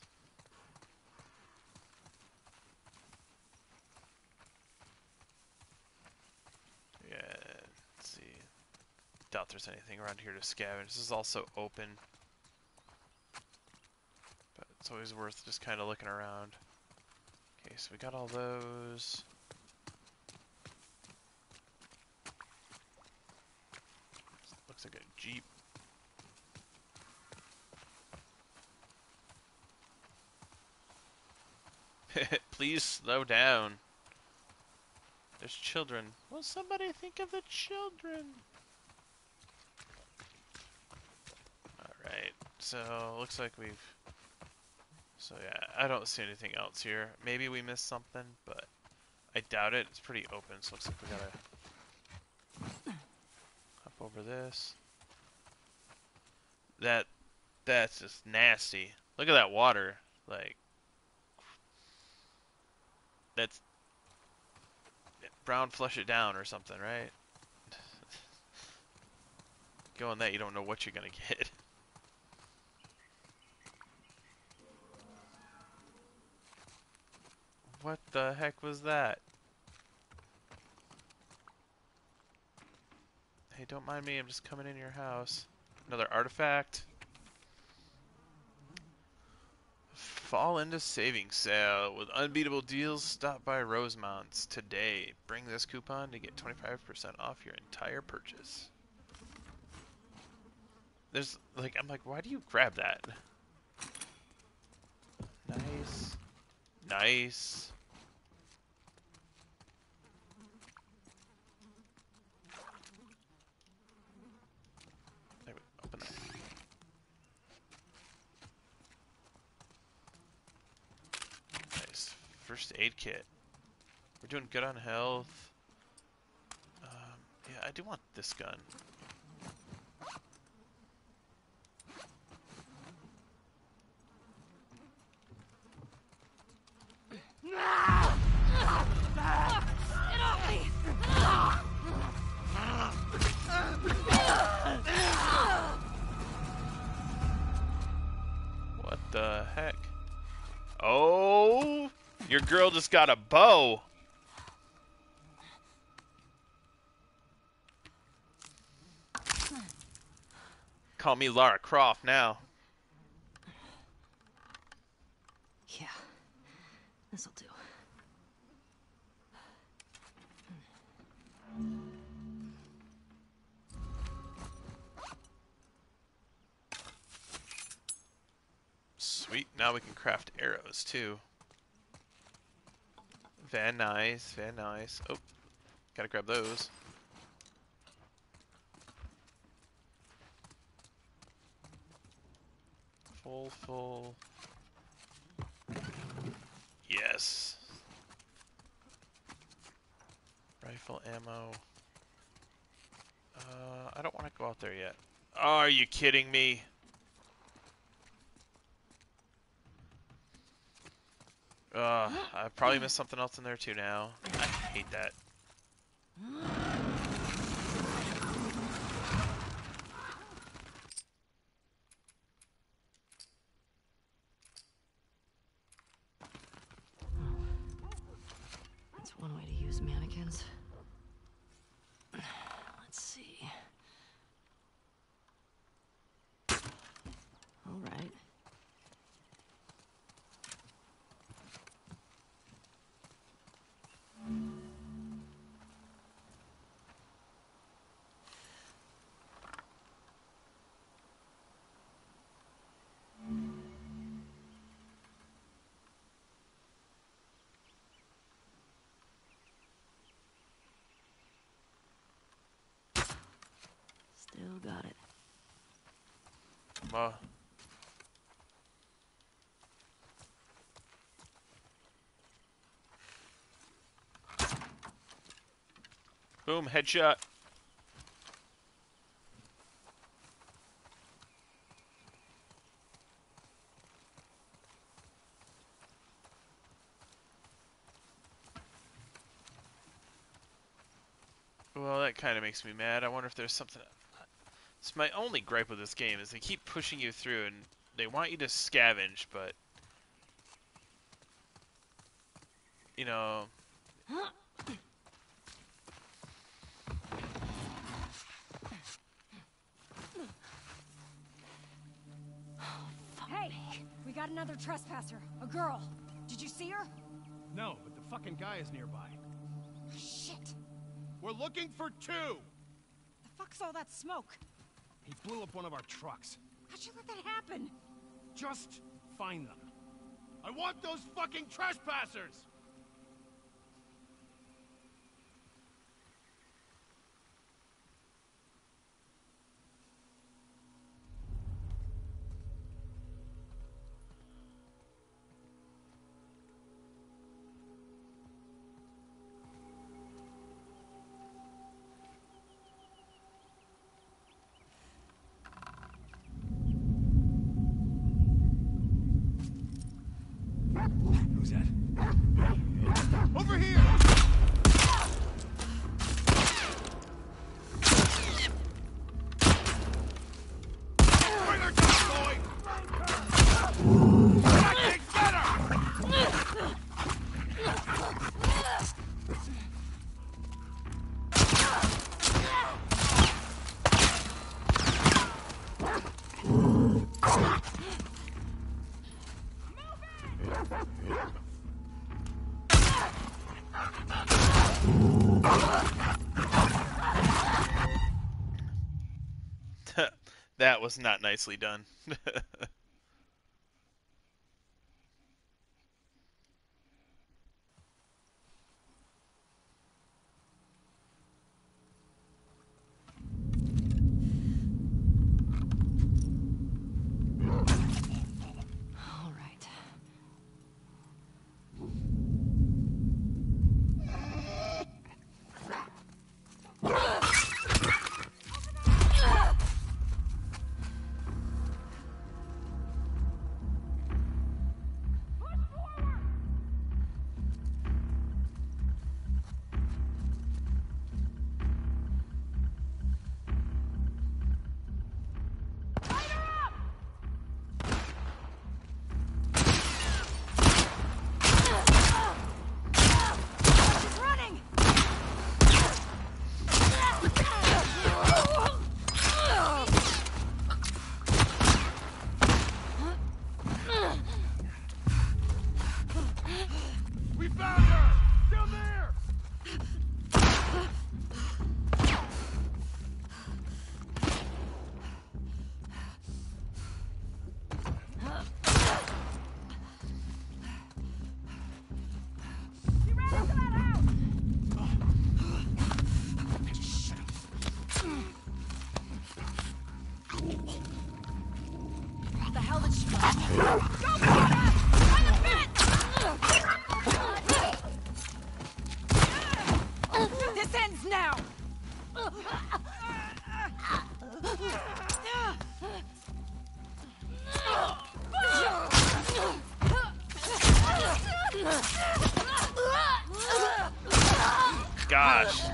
Yeah, let's see. Doubt there's anything around here to scavenge. This is also open. But it's always worth just kind of looking around. Okay, so we got all those. Looks like a Jeep. Please slow down. There's children. Will somebody think of the children? Alright, so looks like we've... So yeah, I don't see anything else here. Maybe we missed something, but I doubt it. It's pretty open, so looks like we gotta hop over this. That, that's just nasty. Look at that water. Like, that's... Brown flush it down or something, right? Go on that, you don't know what you're gonna get. What the heck was that? Hey, don't mind me, I'm just coming in your house. Another artifact. Fall into savings sale with unbeatable deals. Stop by Rosemont's today. Bring this coupon to get twenty-five percent off your entire purchase. There's like, I'm like, why do you grab that? Nice. Nice. There we go. Open that. Nice. First aid kit. We're doing good on health. Um, yeah, I do want this gun. What the heck? Oh, your girl just got a bow. Call me Lara Croft now. Yeah, this'll do. Sweet, now we can craft arrows too. Very nice, very nice. Oh, gotta grab those. Full, full. Yes. Rifle ammo. Uh, I don't want to go out there yet. Oh, are you kidding me? Uh, I probably missed something else in there too now. I hate that. That's one way to use mannequins. Let's see. All right. Still got it. Well, boom, headshot. Well, that kind of makes me mad. I wonder if there's something... It's my only gripe with this game is they keep pushing you through and they want you to scavenge, but... You know... Hey! We got another trespasser. A girl. Did you see her? No, but the fucking guy is nearby. Shit! We're looking for two! The fuck's all that smoke? He blew up one of our trucks. How'd you let that happen? Just find them. I want those fucking trespassers! Who's that? Over here! Bring her down, boy! Fucking get her! That was not nicely done. All right. We found her! Down there! She ran into that house! What the hell did she want? Go for it! Find the pit! This ends now! gosh.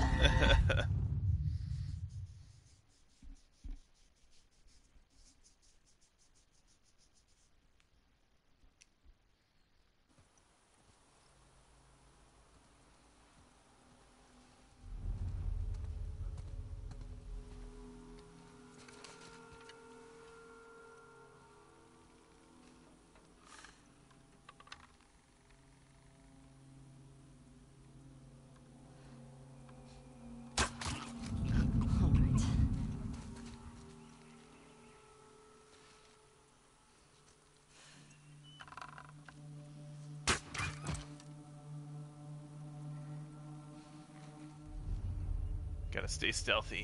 Gotta stay stealthy.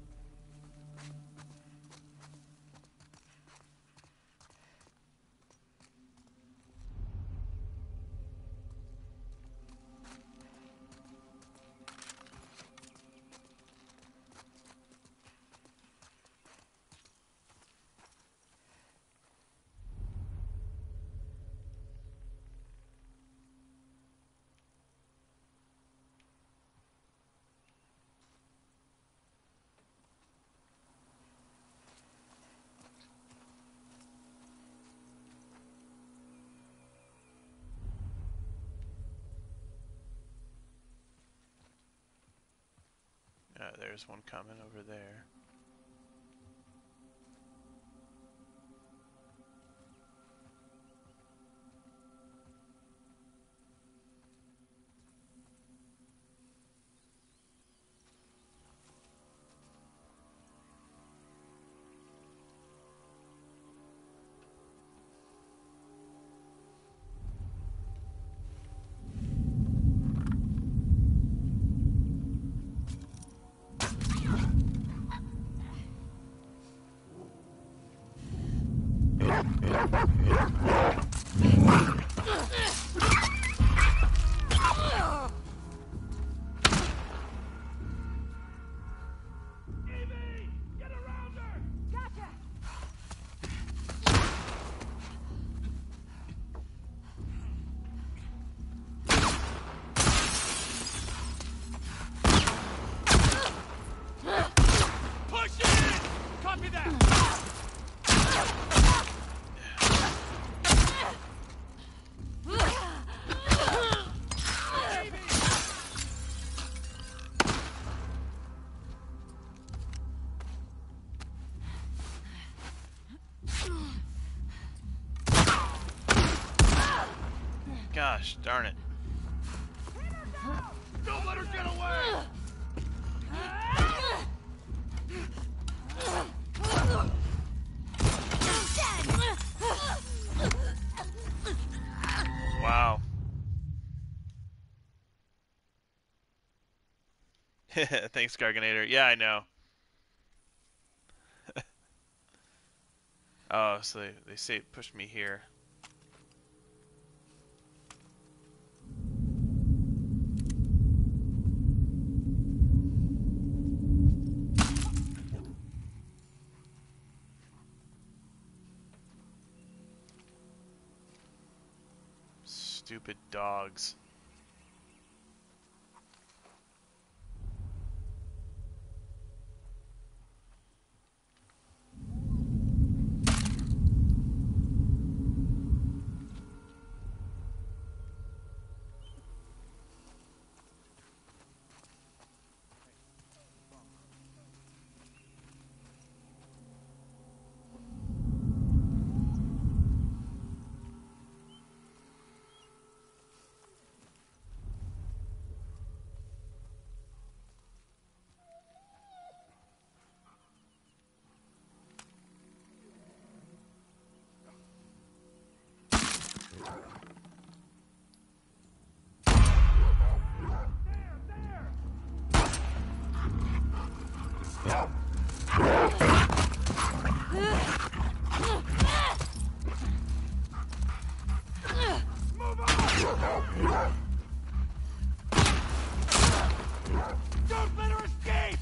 Uh, there's one coming over there. Gosh darn it. Don't let her get away! Wow. Thanks, Garganator. Yeah, I know. Oh, so they, they say it pushed me here. Stupid dogs. Don't let her escape!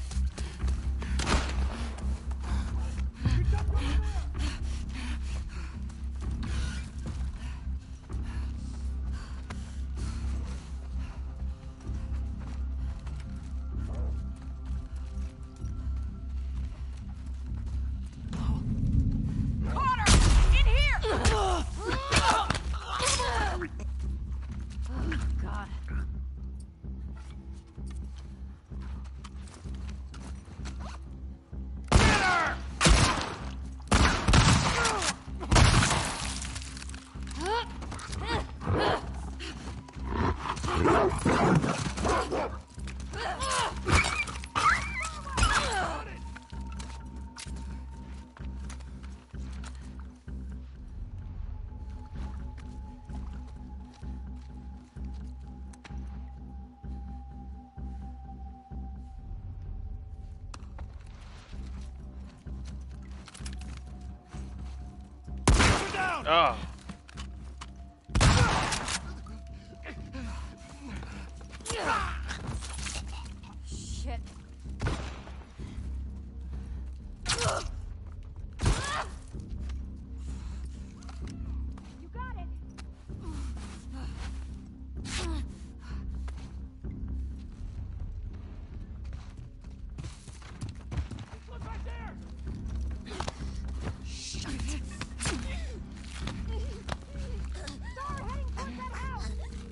Oh. Shit. You got it. Look right there! Shit. Star heading towards that house.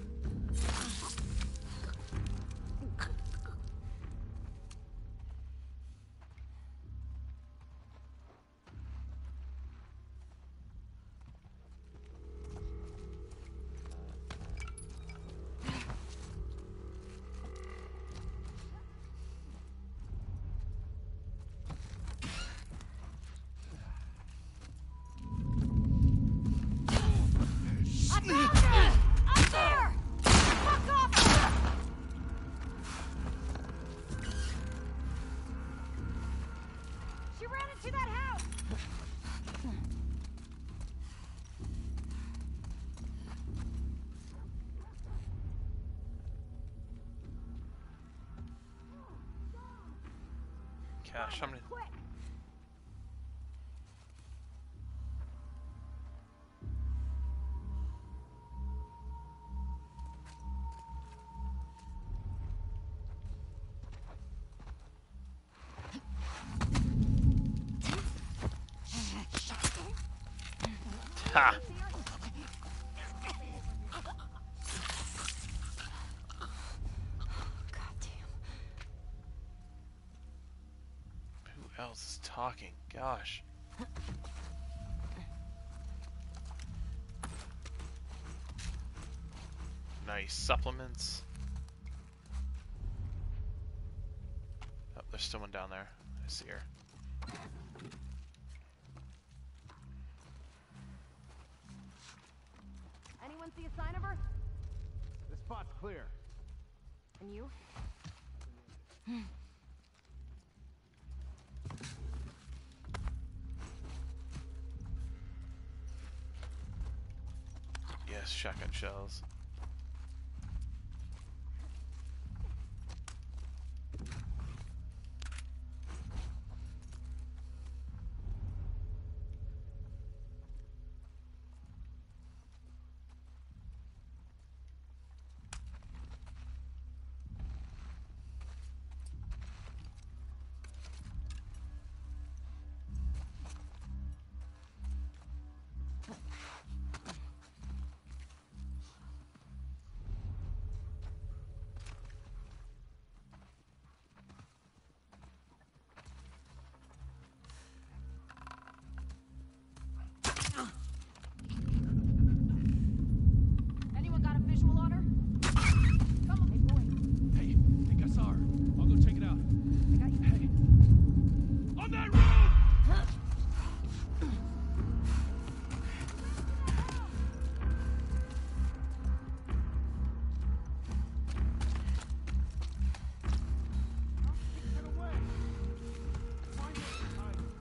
I found her! Up there! Fuck off! She ran into that house! Gosh, how many? Quick! Ha! Who else is talking? Gosh. Nice supplements. Oh, there's someone down there. I see her. Anyone see a sign of her? This spot's clear. And you? Yes, shotgun shells. Anyone got a visual on her? Come on, hey boy. Hey, I think I saw her. I'll go check it out. I got you. Hey. On that road! Get away! Find it behind you.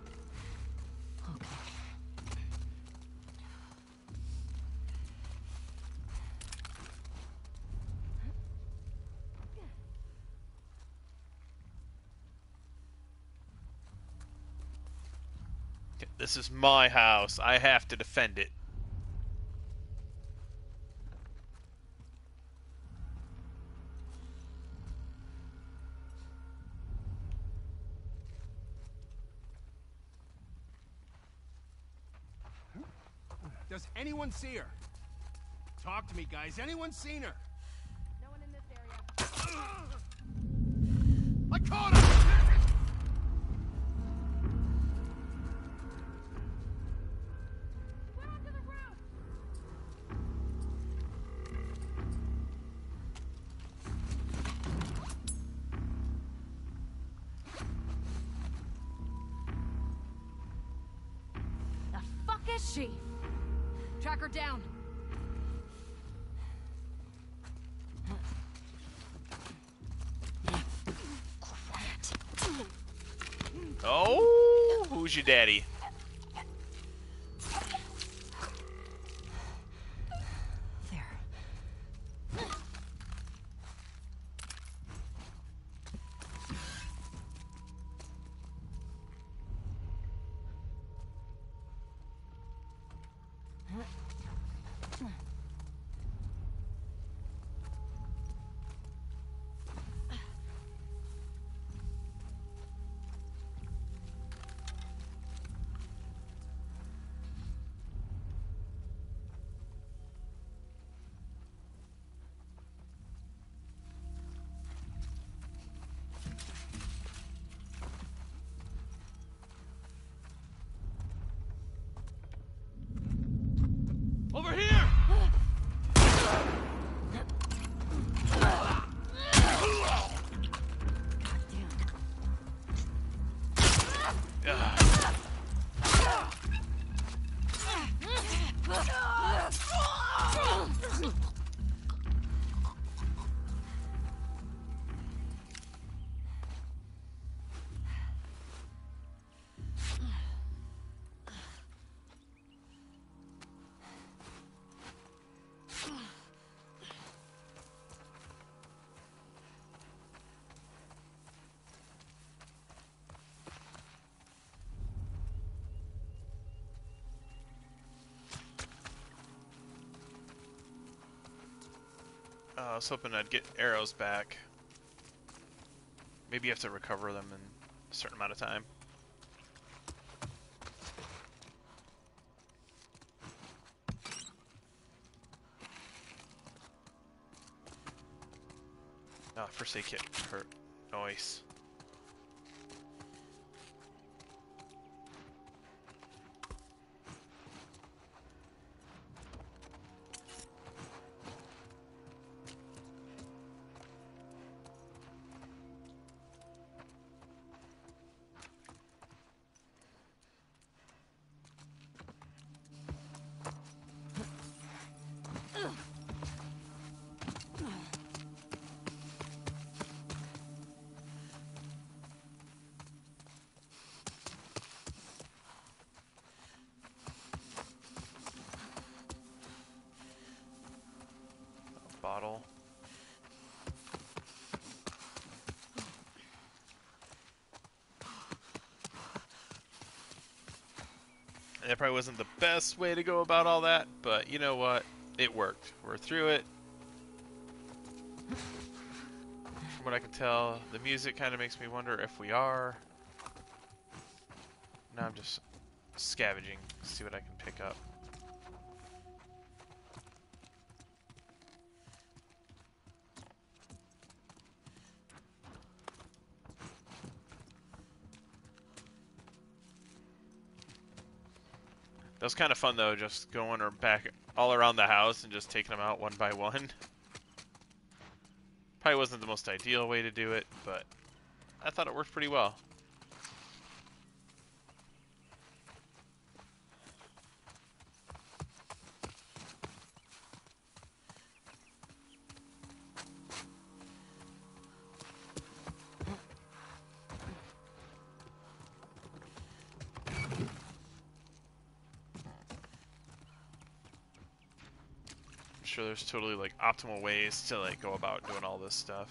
This is my house. I have to defend it. Does anyone see her? Talk to me, guys. Anyone seen her? No one in this area. I caught her! Went onto the roof! The fuck is she? Track her down. Oh, who's your daddy? Uh, I was hoping I'd get arrows back. Maybe you have to recover them in a certain amount of time. Oh, first aid kit hurt. Nice. Bottle. That probably wasn't the best way to go about all that, but you know what? It worked. We're through it. From what I can tell, the music kind of makes me wonder if we are. Now I'm just scavenging, see what I can pick up. That was kind of fun though, just going or back all around the house and just taking them out one by one. Probably wasn't the most ideal way to do it, but I thought it worked pretty well. Sure, there's totally like optimal ways to like go about doing all this stuff.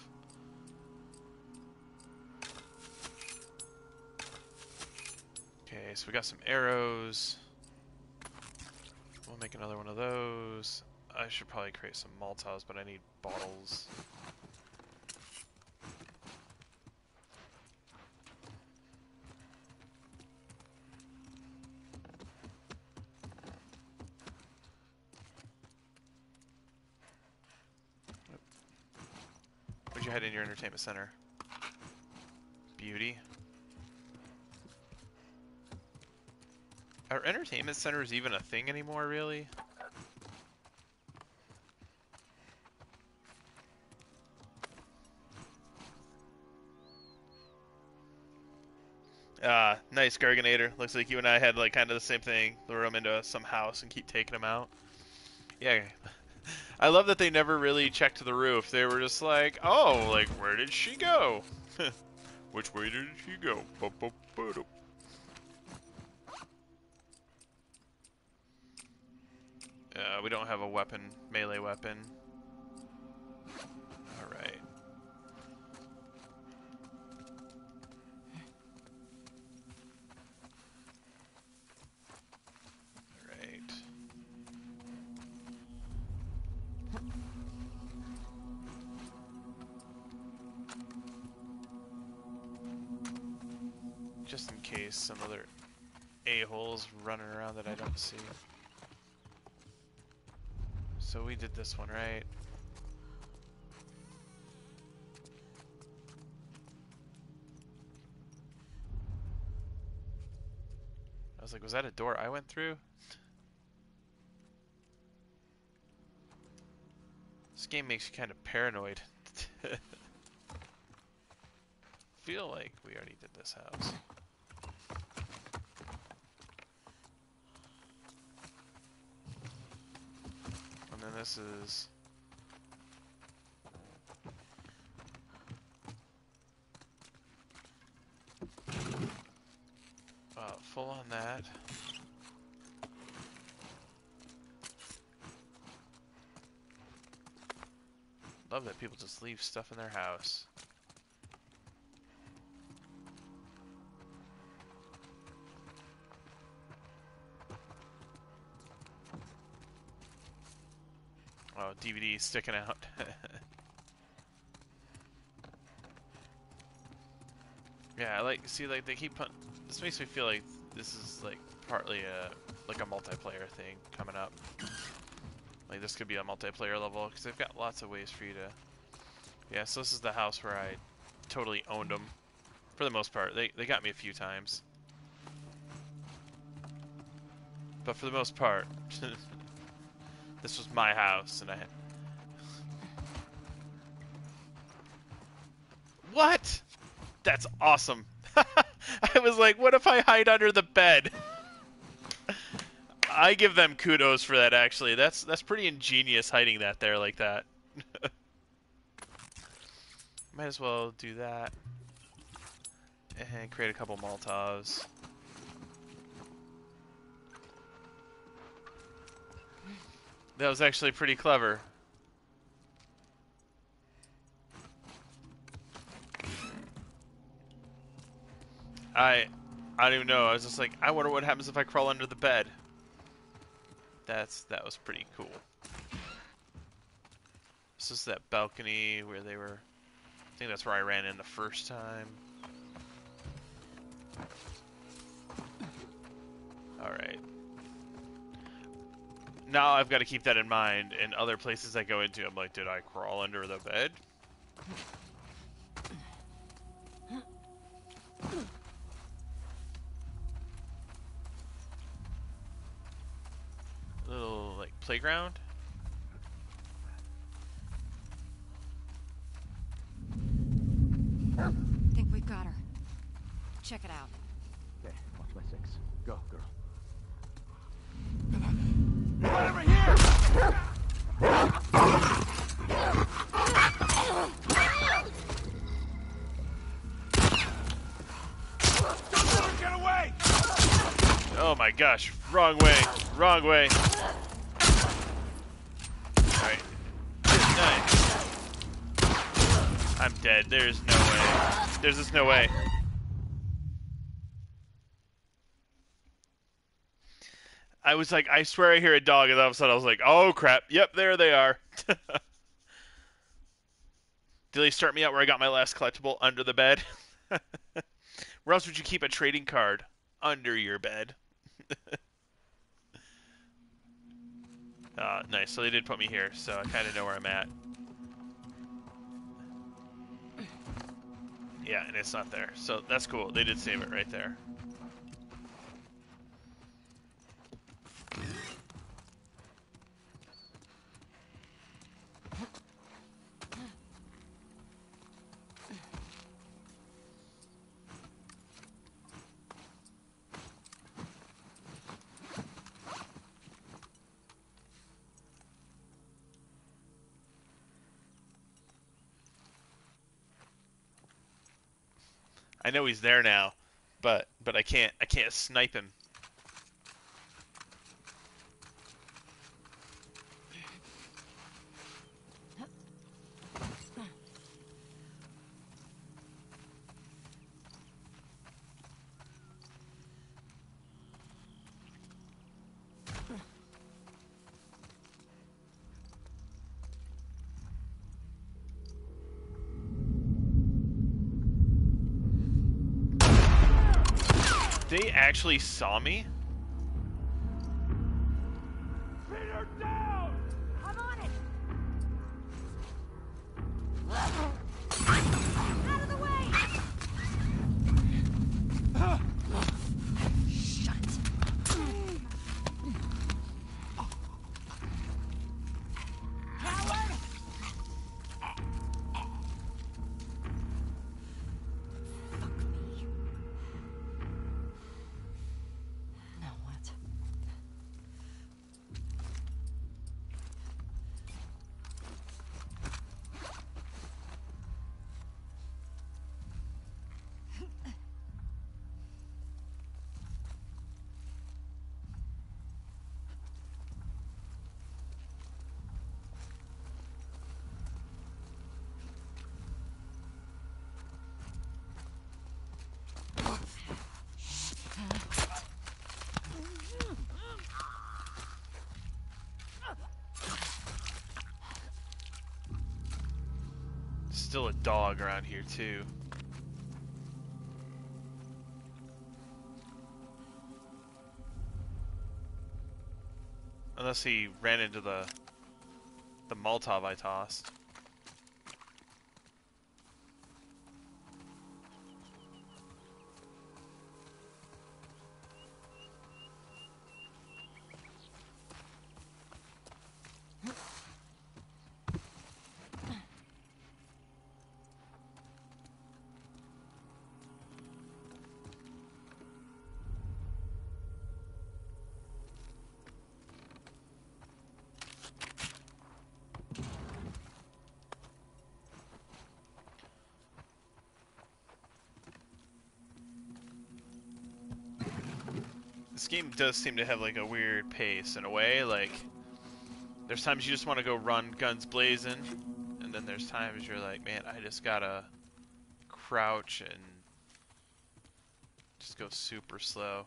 Okay, so we got some arrows. We'll make another one of those. I should probably create some Molotovs, but I need bottles. Where'd you head in your entertainment center? Beauty. Are entertainment centers even a thing anymore, really? Ah, nice, Garganator. Looks like you and I had like kind of the same thing. Lure them into some house and keep taking them out. Yeah. I love that they never really checked the roof. They were just like, oh, like, where did she go? Which way did she go? Uh, we don't have a weapon, melee weapon. Alright. Alright. Just in case some other a-holes running around that I don't see. So we did this one, right? I was like, was that a door I went through? This game makes you kind of paranoid. Feel like we already did this house. And then this is... Uh, full on that. Love that people just leave stuff in their house. Oh, D V D sticking out. Yeah, I like see like they keep putting. This makes me feel like this is like partly a like a multiplayer thing coming up. Like this could be a multiplayer level because they've got lots of ways for you to. Yeah, so this is the house where I totally owned them for the most part. They they got me a few times, but for the most part, this was my house, and I had. What? That's awesome. I was like, what if I hide under the bed? I give them kudos for that, actually. That's that's pretty ingenious, hiding that there like that. Might as well do that. And create a couple Molotovs. That was actually pretty clever. I I don't even know. I was just like, I wonder what happens if I crawl under the bed. That's that was pretty cool. This is that balcony where they were. I think that's where I ran in the first time. All right. Now I've got to keep that in mind. In other places I go into, I'm like, did I crawl under the bed? Little like playground. Think we've got her. Check it out. Okay, watch my six. Go, girl. Right over here! Don't let her get away! Oh my gosh, wrong way, wrong way. Alright. Nice. I'm dead. There's no way. There's just no way. I was like, I swear I hear a dog, and all of a sudden I was like, oh crap, yep, there they are. Did they start me out where I got my last collectible under the bed? Where else would you keep a trading card? Under your bed. uh, nice, so they did put me here, so I kind of know where I'm at. Yeah, and it's not there, so that's cool. They did save it right there. I know he's there now, but but I can't I can't snipe him. They actually saw me? Pin her down! I'm on it! Out of the way! Shut it. Coward! Fuck me. still a dog around here too. Unless he ran into the the Molotov I tossed. This game does seem to have like a weird pace in a way. Like, there's times you just want to go run guns blazing, and then there's times you're like, man, I just gotta crouch and just go super slow.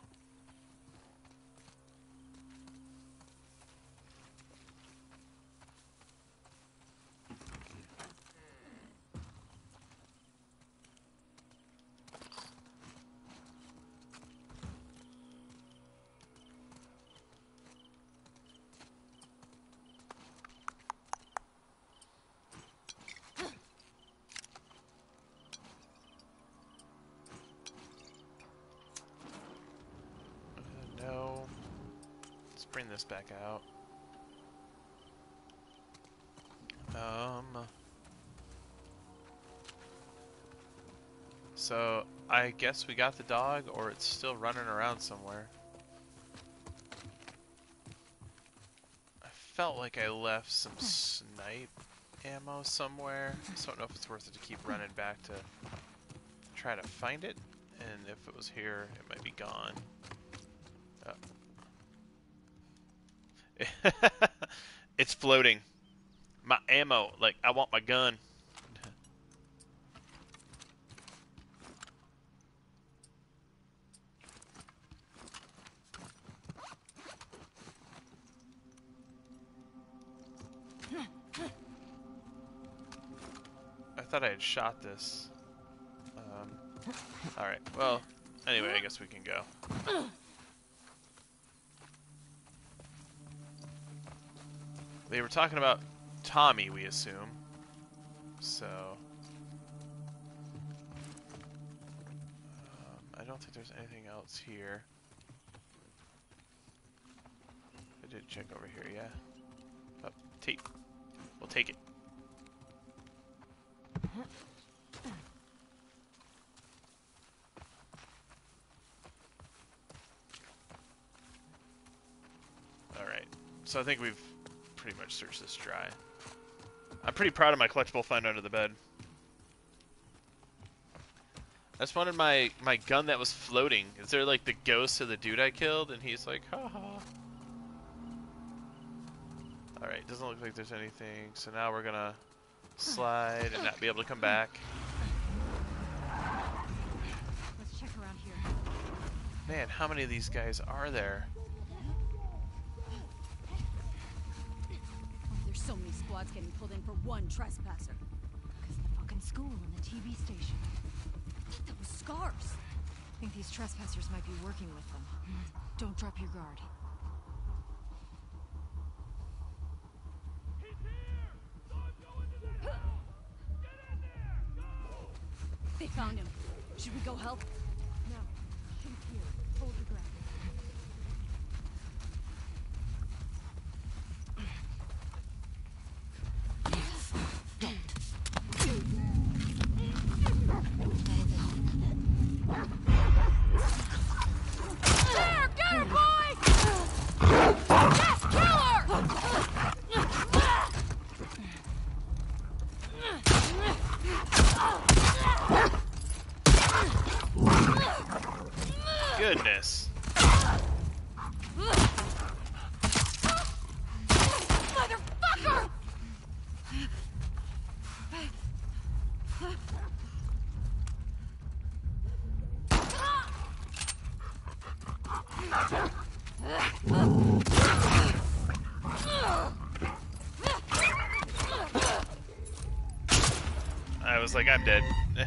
Bring this back out. Um. So I guess we got the dog, or it's still running around somewhere. I felt like I left some snipe ammo somewhere. I just don't know if it's worth it to keep running back to try to find it. And if it was here, it might be gone. Oh. It's floating. My ammo, like, I want my gun. I thought I had shot this. Um, Alright, well, anyway, I guess we can go. They were talking about Tommy, we assume. So... Um, I don't think there's anything else here. I did check over here, yeah. Oh, tape. We'll take it. Alright, so I think we've pretty much searched this dry. I'm pretty proud of my collectible find under the bed. I just wanted my, my gun that was floating. Is there like the ghost of the dude I killed? And he's like, haha. Alright, doesn't look like there's anything. So now we're gonna slide and not be able to come back. Let's check around here. Man, how many of these guys are there? So many squads getting pulled in for one trespasser. Because the fucking school and the T V station. That was scars. I think these trespassers might be working with them. Don't drop your guard. He's here! Don't go into that house! Get in there! Go! They found him. Should we go help? No. Shoot here. Hold your ground. There! Get her, boy! Yes, kill her! Goodness. Motherfucker! I was like, I'm dead.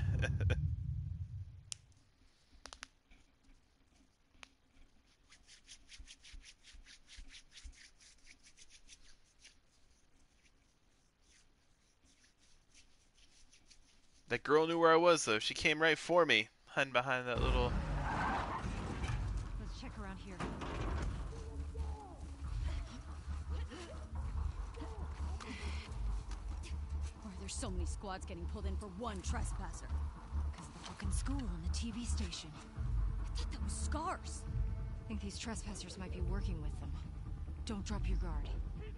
That girl knew where I was, though. She came right for me, hiding behind that little... Let's check around here. Why are there so many squads getting pulled in for one trespasser? Because of the fucking school and the T V station. I thought that was scars. I think these trespassers might be working with them. Don't drop your guard.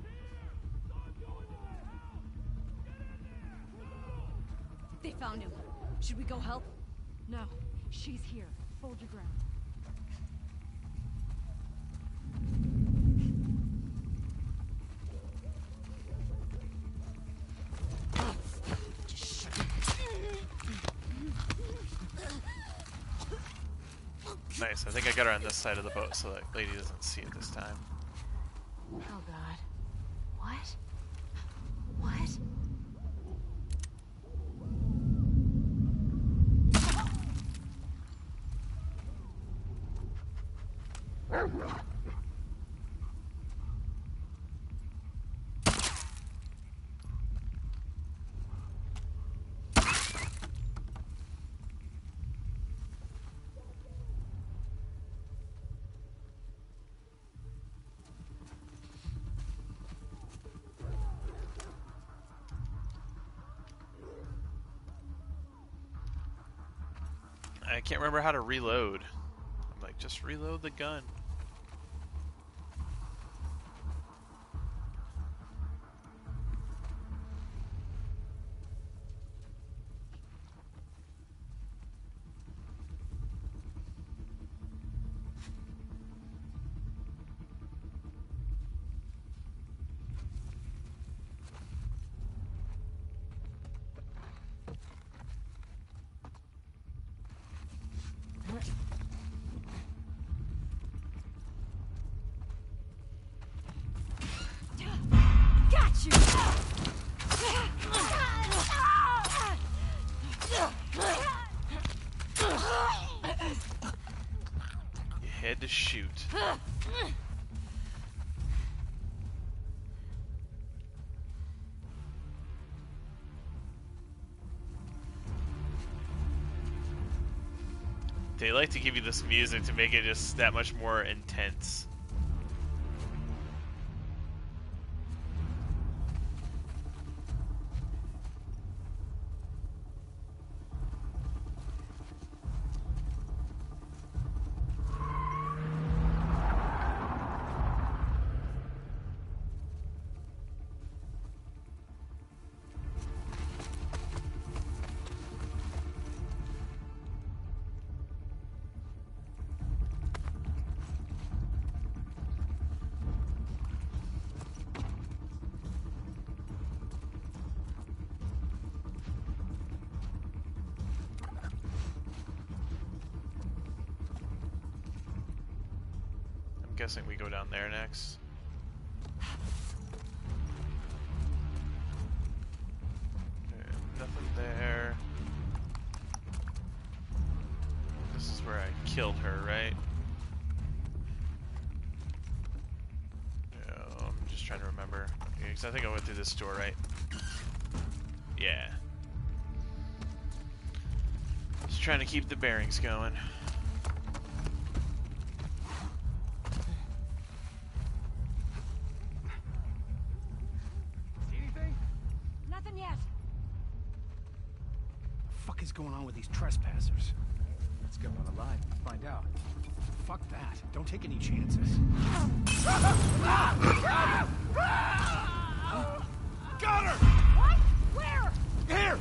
They found him. Should we go help? No. She's here. Hold your ground. Nice, I think I got her on this side of the boat so that lady doesn't see it this time. Oh god. What? What? I can't remember how to reload. I'm like, just reload the gun. Got you! You had to shoot. They like to give you this music to make it just that much more intense. Guessing we go down there next. Okay, nothing there. This is where I killed her, right? Yeah, I'm just trying to remember. Okay, 'cause I think I went through this door, right? Yeah. Just trying to keep the bearings going. Going on with these trespassers? Let's get one alive and find out. Fuck that. Don't take any chances. Got her! What? Where? Here!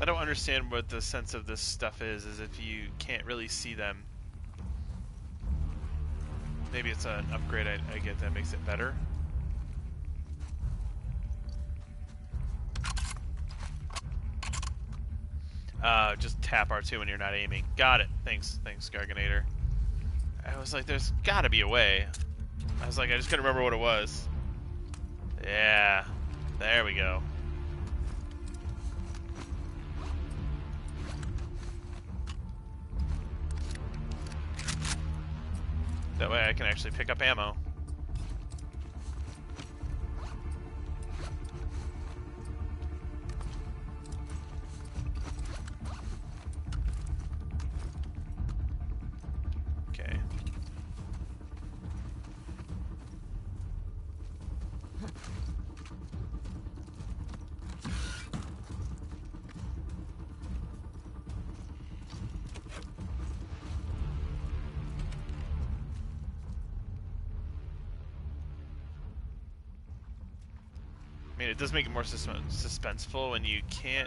I don't understand what the sense of this stuff is, is if you can't really see them. Maybe it's an upgrade I, I get that makes it better. Uh, just tap R two when you're not aiming. Got it. Thanks, thanks, Garganator. I was like, there's gotta be a way. I was like, I just couldn't remember what it was. Yeah, there we go. That way I can actually pick up ammo. Okay. I mean, it does make it more sus suspenseful when you can't.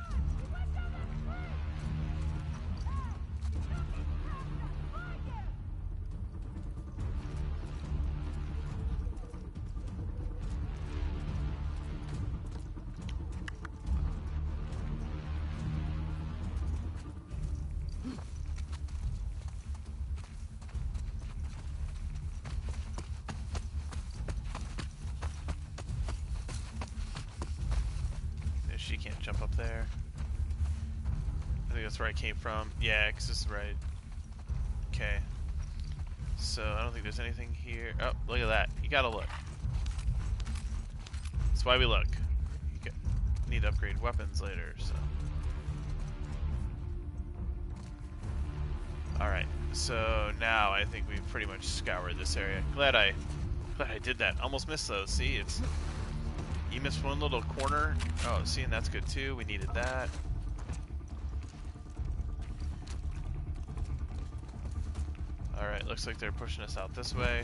She can't jump up there. I think that's where I came from. Yeah, because this is right. Okay. So, I don't think there's anything here. Oh, look at that. You gotta look. That's why we look. You get, need to upgrade weapons later, so. Alright, so now I think we've pretty much scoured this area. Glad I, glad I did that. Almost missed those. See, it's... You missed one little corner. Oh, see, and that's good too. We needed that. Alright, looks like they're pushing us out this way.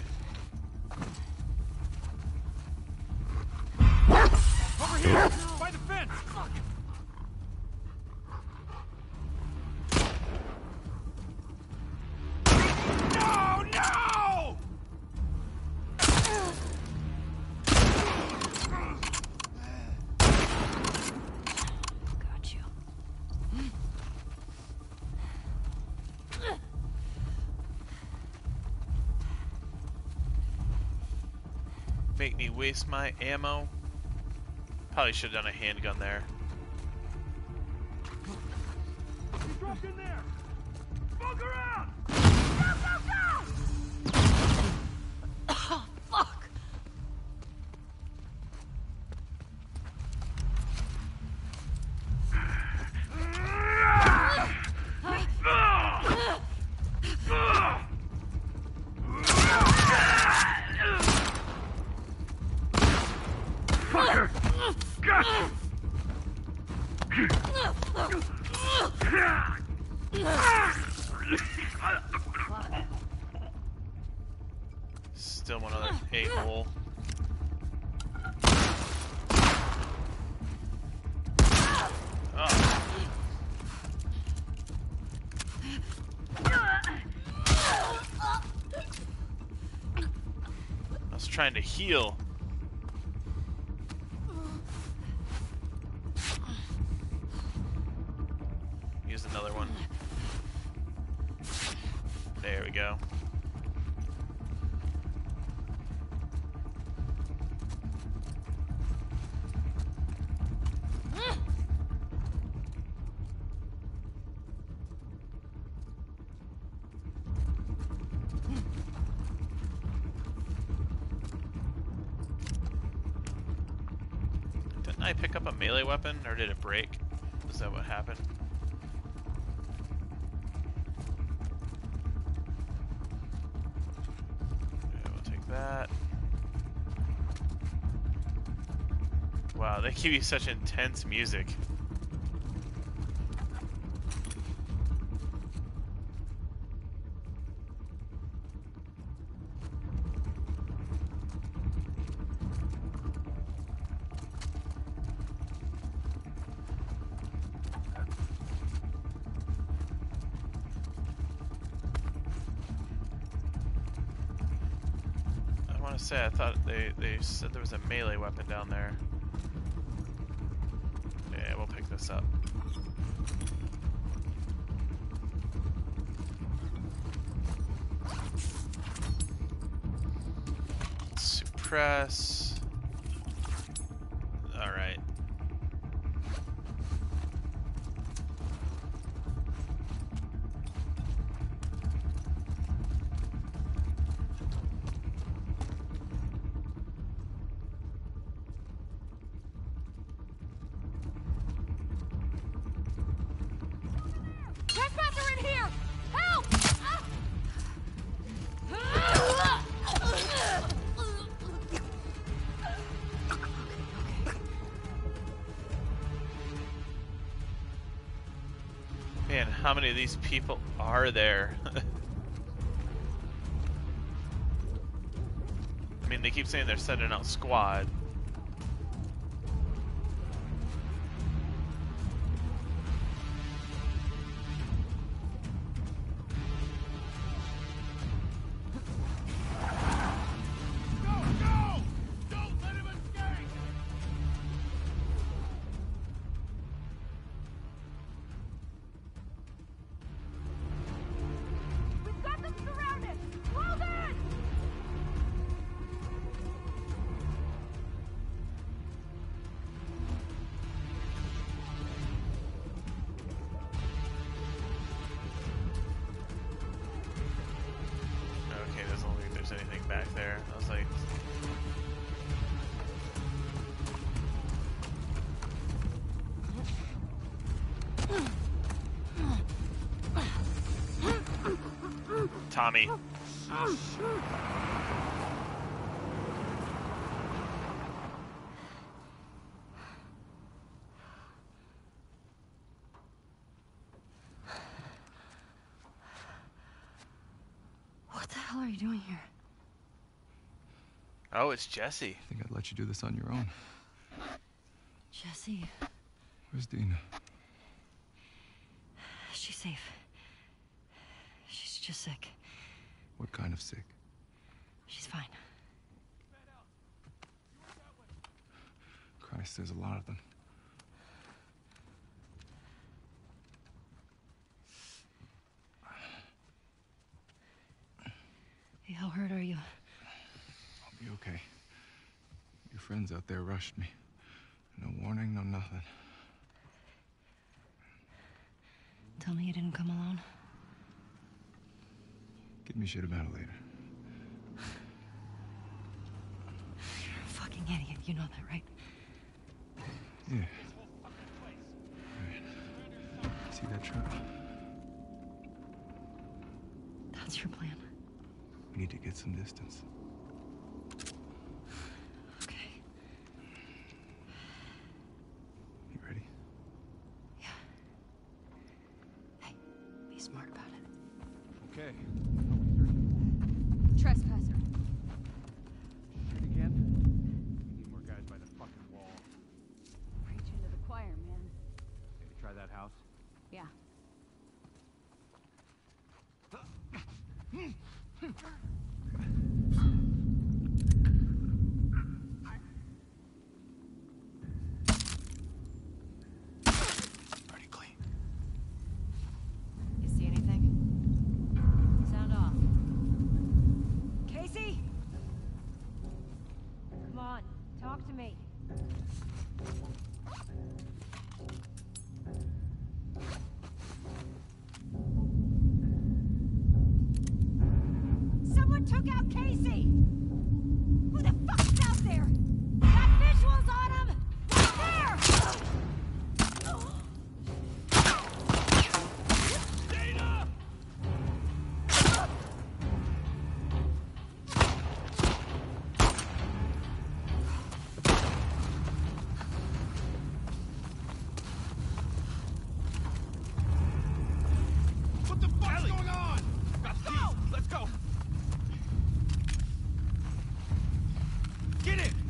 Over here! By the fence! Fuck! No! No! Got you. Make me waste my ammo. Probably should have done a handgun there. He's dropped in there! Smoke around! Oh, fuck! Fucker! Gotcha! Still one other eight hole. Oh. I was trying to heal. Use another one. There we go. Didn't I pick up a melee weapon, or did it break? Is that what happened? Okay, we'll take that. Wow, they give you such intense music. want to say I thought they, they said there was a melee weapon down there. Yeah, we'll pick this up. Suppress. All right. Trespasser in here! Help! Man, how many of these people are there? I mean, they keep saying they're sending out squad. Anything back there. I was like, Tommy. What the hell are you doing here? Oh, it's Jesse. I think I'd let you do this on your own. Jesse. Where's Dina? She's safe. She's just sick. What kind of sick? She's fine. Christ, there's a lot of them. Hey, how hurt are you? I'll be okay. Your friends out there rushed me. No warning, no nothing. Tell me you didn't come alone. Give me shit about it later. You're a fucking idiot. You know that, right? Yeah. Right. See that truck? That's your plan. We need to get some distance. Okay. You ready? Yeah. Hey, be smart about it. Okay. Trespasser. Hit again? We need more guys by the fucking wall. Preaching to the choir, man. Maybe try that house. Yeah. Pretty clean. You see anything? Sound off. Casey? Come on, talk to me. Someone took out Casey! Who the fuck's out there? Got visuals on him! Right there! Dana! What the fuck's going on? Let's go! Let's go! Get in!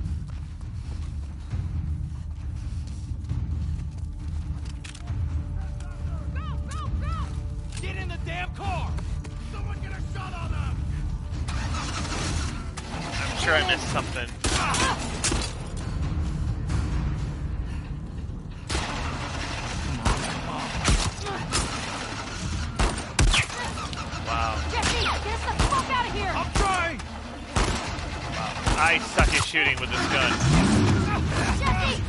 Go, go, go! Get in the damn car! Someone get a shot on them! sure I missed something. Wow. Jesse, get us the fuck out of here! I'm trying! Wow. I suck at shooting with this gun. Jesse!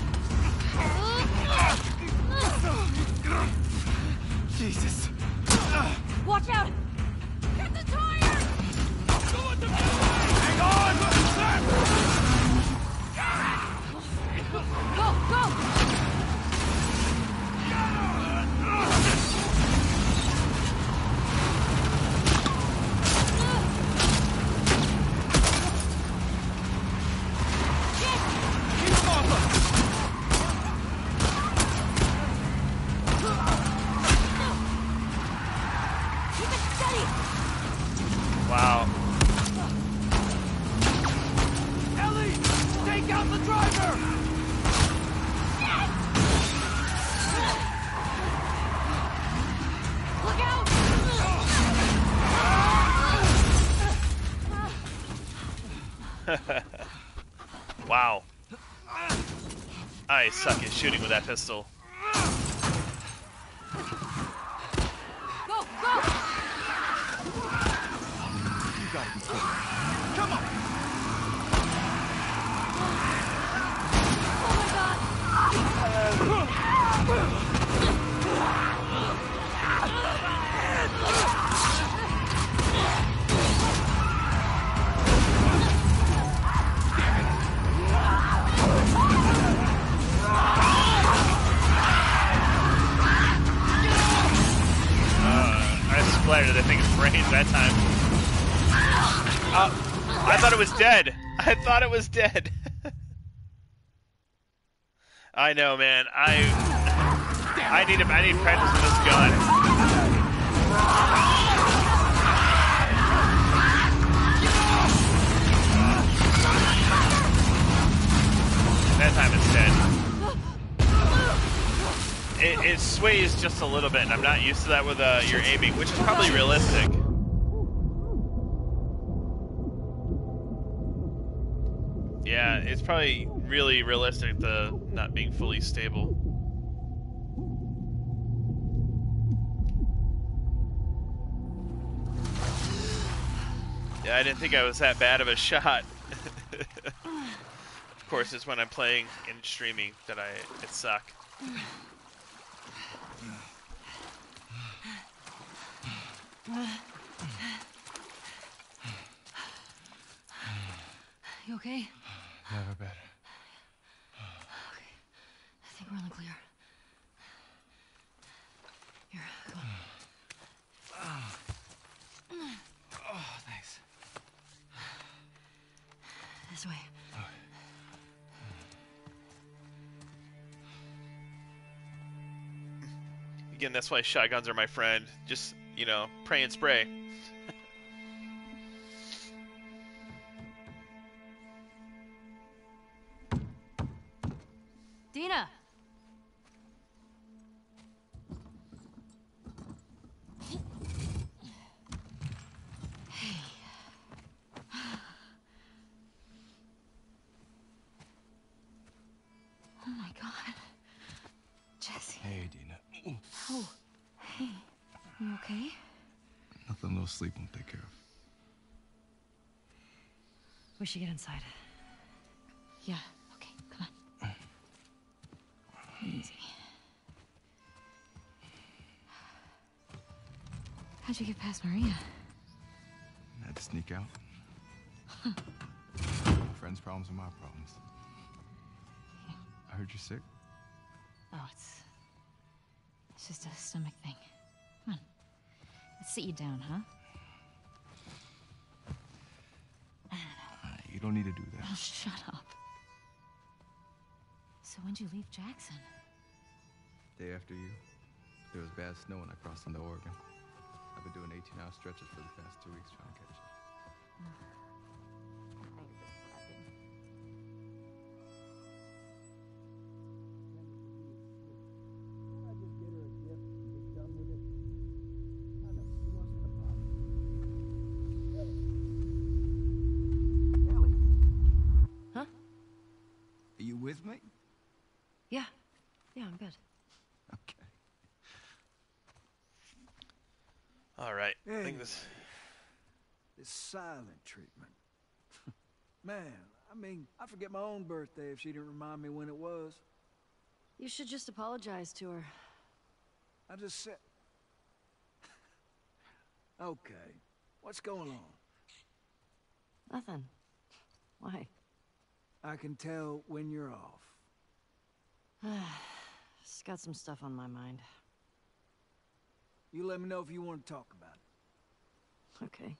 Jesus. Watch out! Get the tires! Hang on! Go, go! Wow. Ellie! Take out the driver! Look out! Wow. I suck at shooting with that pistol. Go, go! You gotta be kidding me. Come on! Oh my god! Splattered the thing's brains that time. Uh, I thought it was dead. I thought it was dead. I know, man. I I need I need practice with this gun. That time it's dead. It, it sways just a little bit, and I'm not used to that with uh, your aiming, which is probably realistic. Yeah, it's probably really realistic, the not being fully stable. Yeah, I didn't think I was that bad of a shot. Of course, it's when I'm playing and streaming that I it suck. You okay? Never better. Okay. I think we're on the clear. Here, come on. Oh, thanks. This way. Again, that's why shotguns are my friend. Just, you know, pray and spray. Dina! Oh my god. Jesse. Hey, Dina. Oh, hey. You okay? Nothing a little sleep won't take care of. We should get inside. Yeah, okay, come on. Easy. How'd you get past Maria? I had to sneak out. My friends' problems are my problems. I heard you're sick. Oh, it's... It's just a stomach thing. Come on. Let's sit you down, huh? Uh, you don't need to do that. Oh, shut up. So when'd you leave Jackson? Day after you, there was bad snow when I crossed into Oregon. I've been doing eighteen hour stretches for the past two weeks trying to catch it. with me? Yeah. Yeah, I'm good. Okay. All right. I think Anyway, this. this silent treatment. Man, I mean, I forget my own birthday if she didn't remind me when it was. You should just apologize to her. I just said... Okay, what's going on? Nothing. Why? I can tell when you're off. Just got some stuff on my mind. You let me know if you want to talk about it. Okay.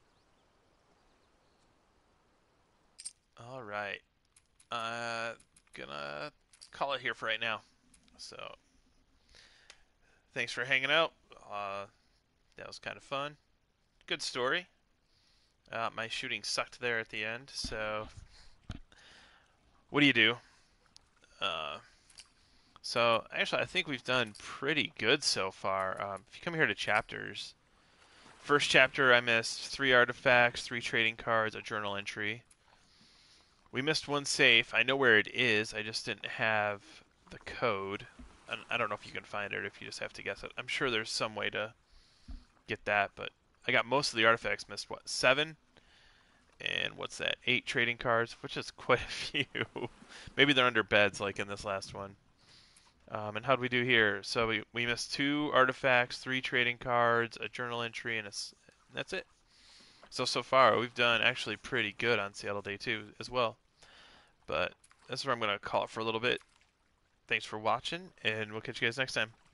All right. Uh, gonna call it here for right now. So, thanks for hanging out. Uh, that was kind of fun. Good story. Uh, my shooting sucked there at the end, so what do you do? Uh, so, actually, I think we've done pretty good so far. Um, if you come here to chapters, first chapter I missed three artifacts, three trading cards, a journal entry. We missed one safe. I know where it is. I just didn't have the code. And I don't know if you can find it or if you just have to guess it. I'm sure there's some way to get that, but I got most of the artifacts missed. What, seven? And what's that? Eight trading cards, which is quite a few. Maybe they're under beds like in this last one. Um, and how do we do here? So we, we missed two artifacts, three trading cards, a journal entry, and a, that's it. So, so far, we've done actually pretty good on Seattle Day two as well. But that's where I'm going to call it for a little bit. Thanks for watching, and we'll catch you guys next time.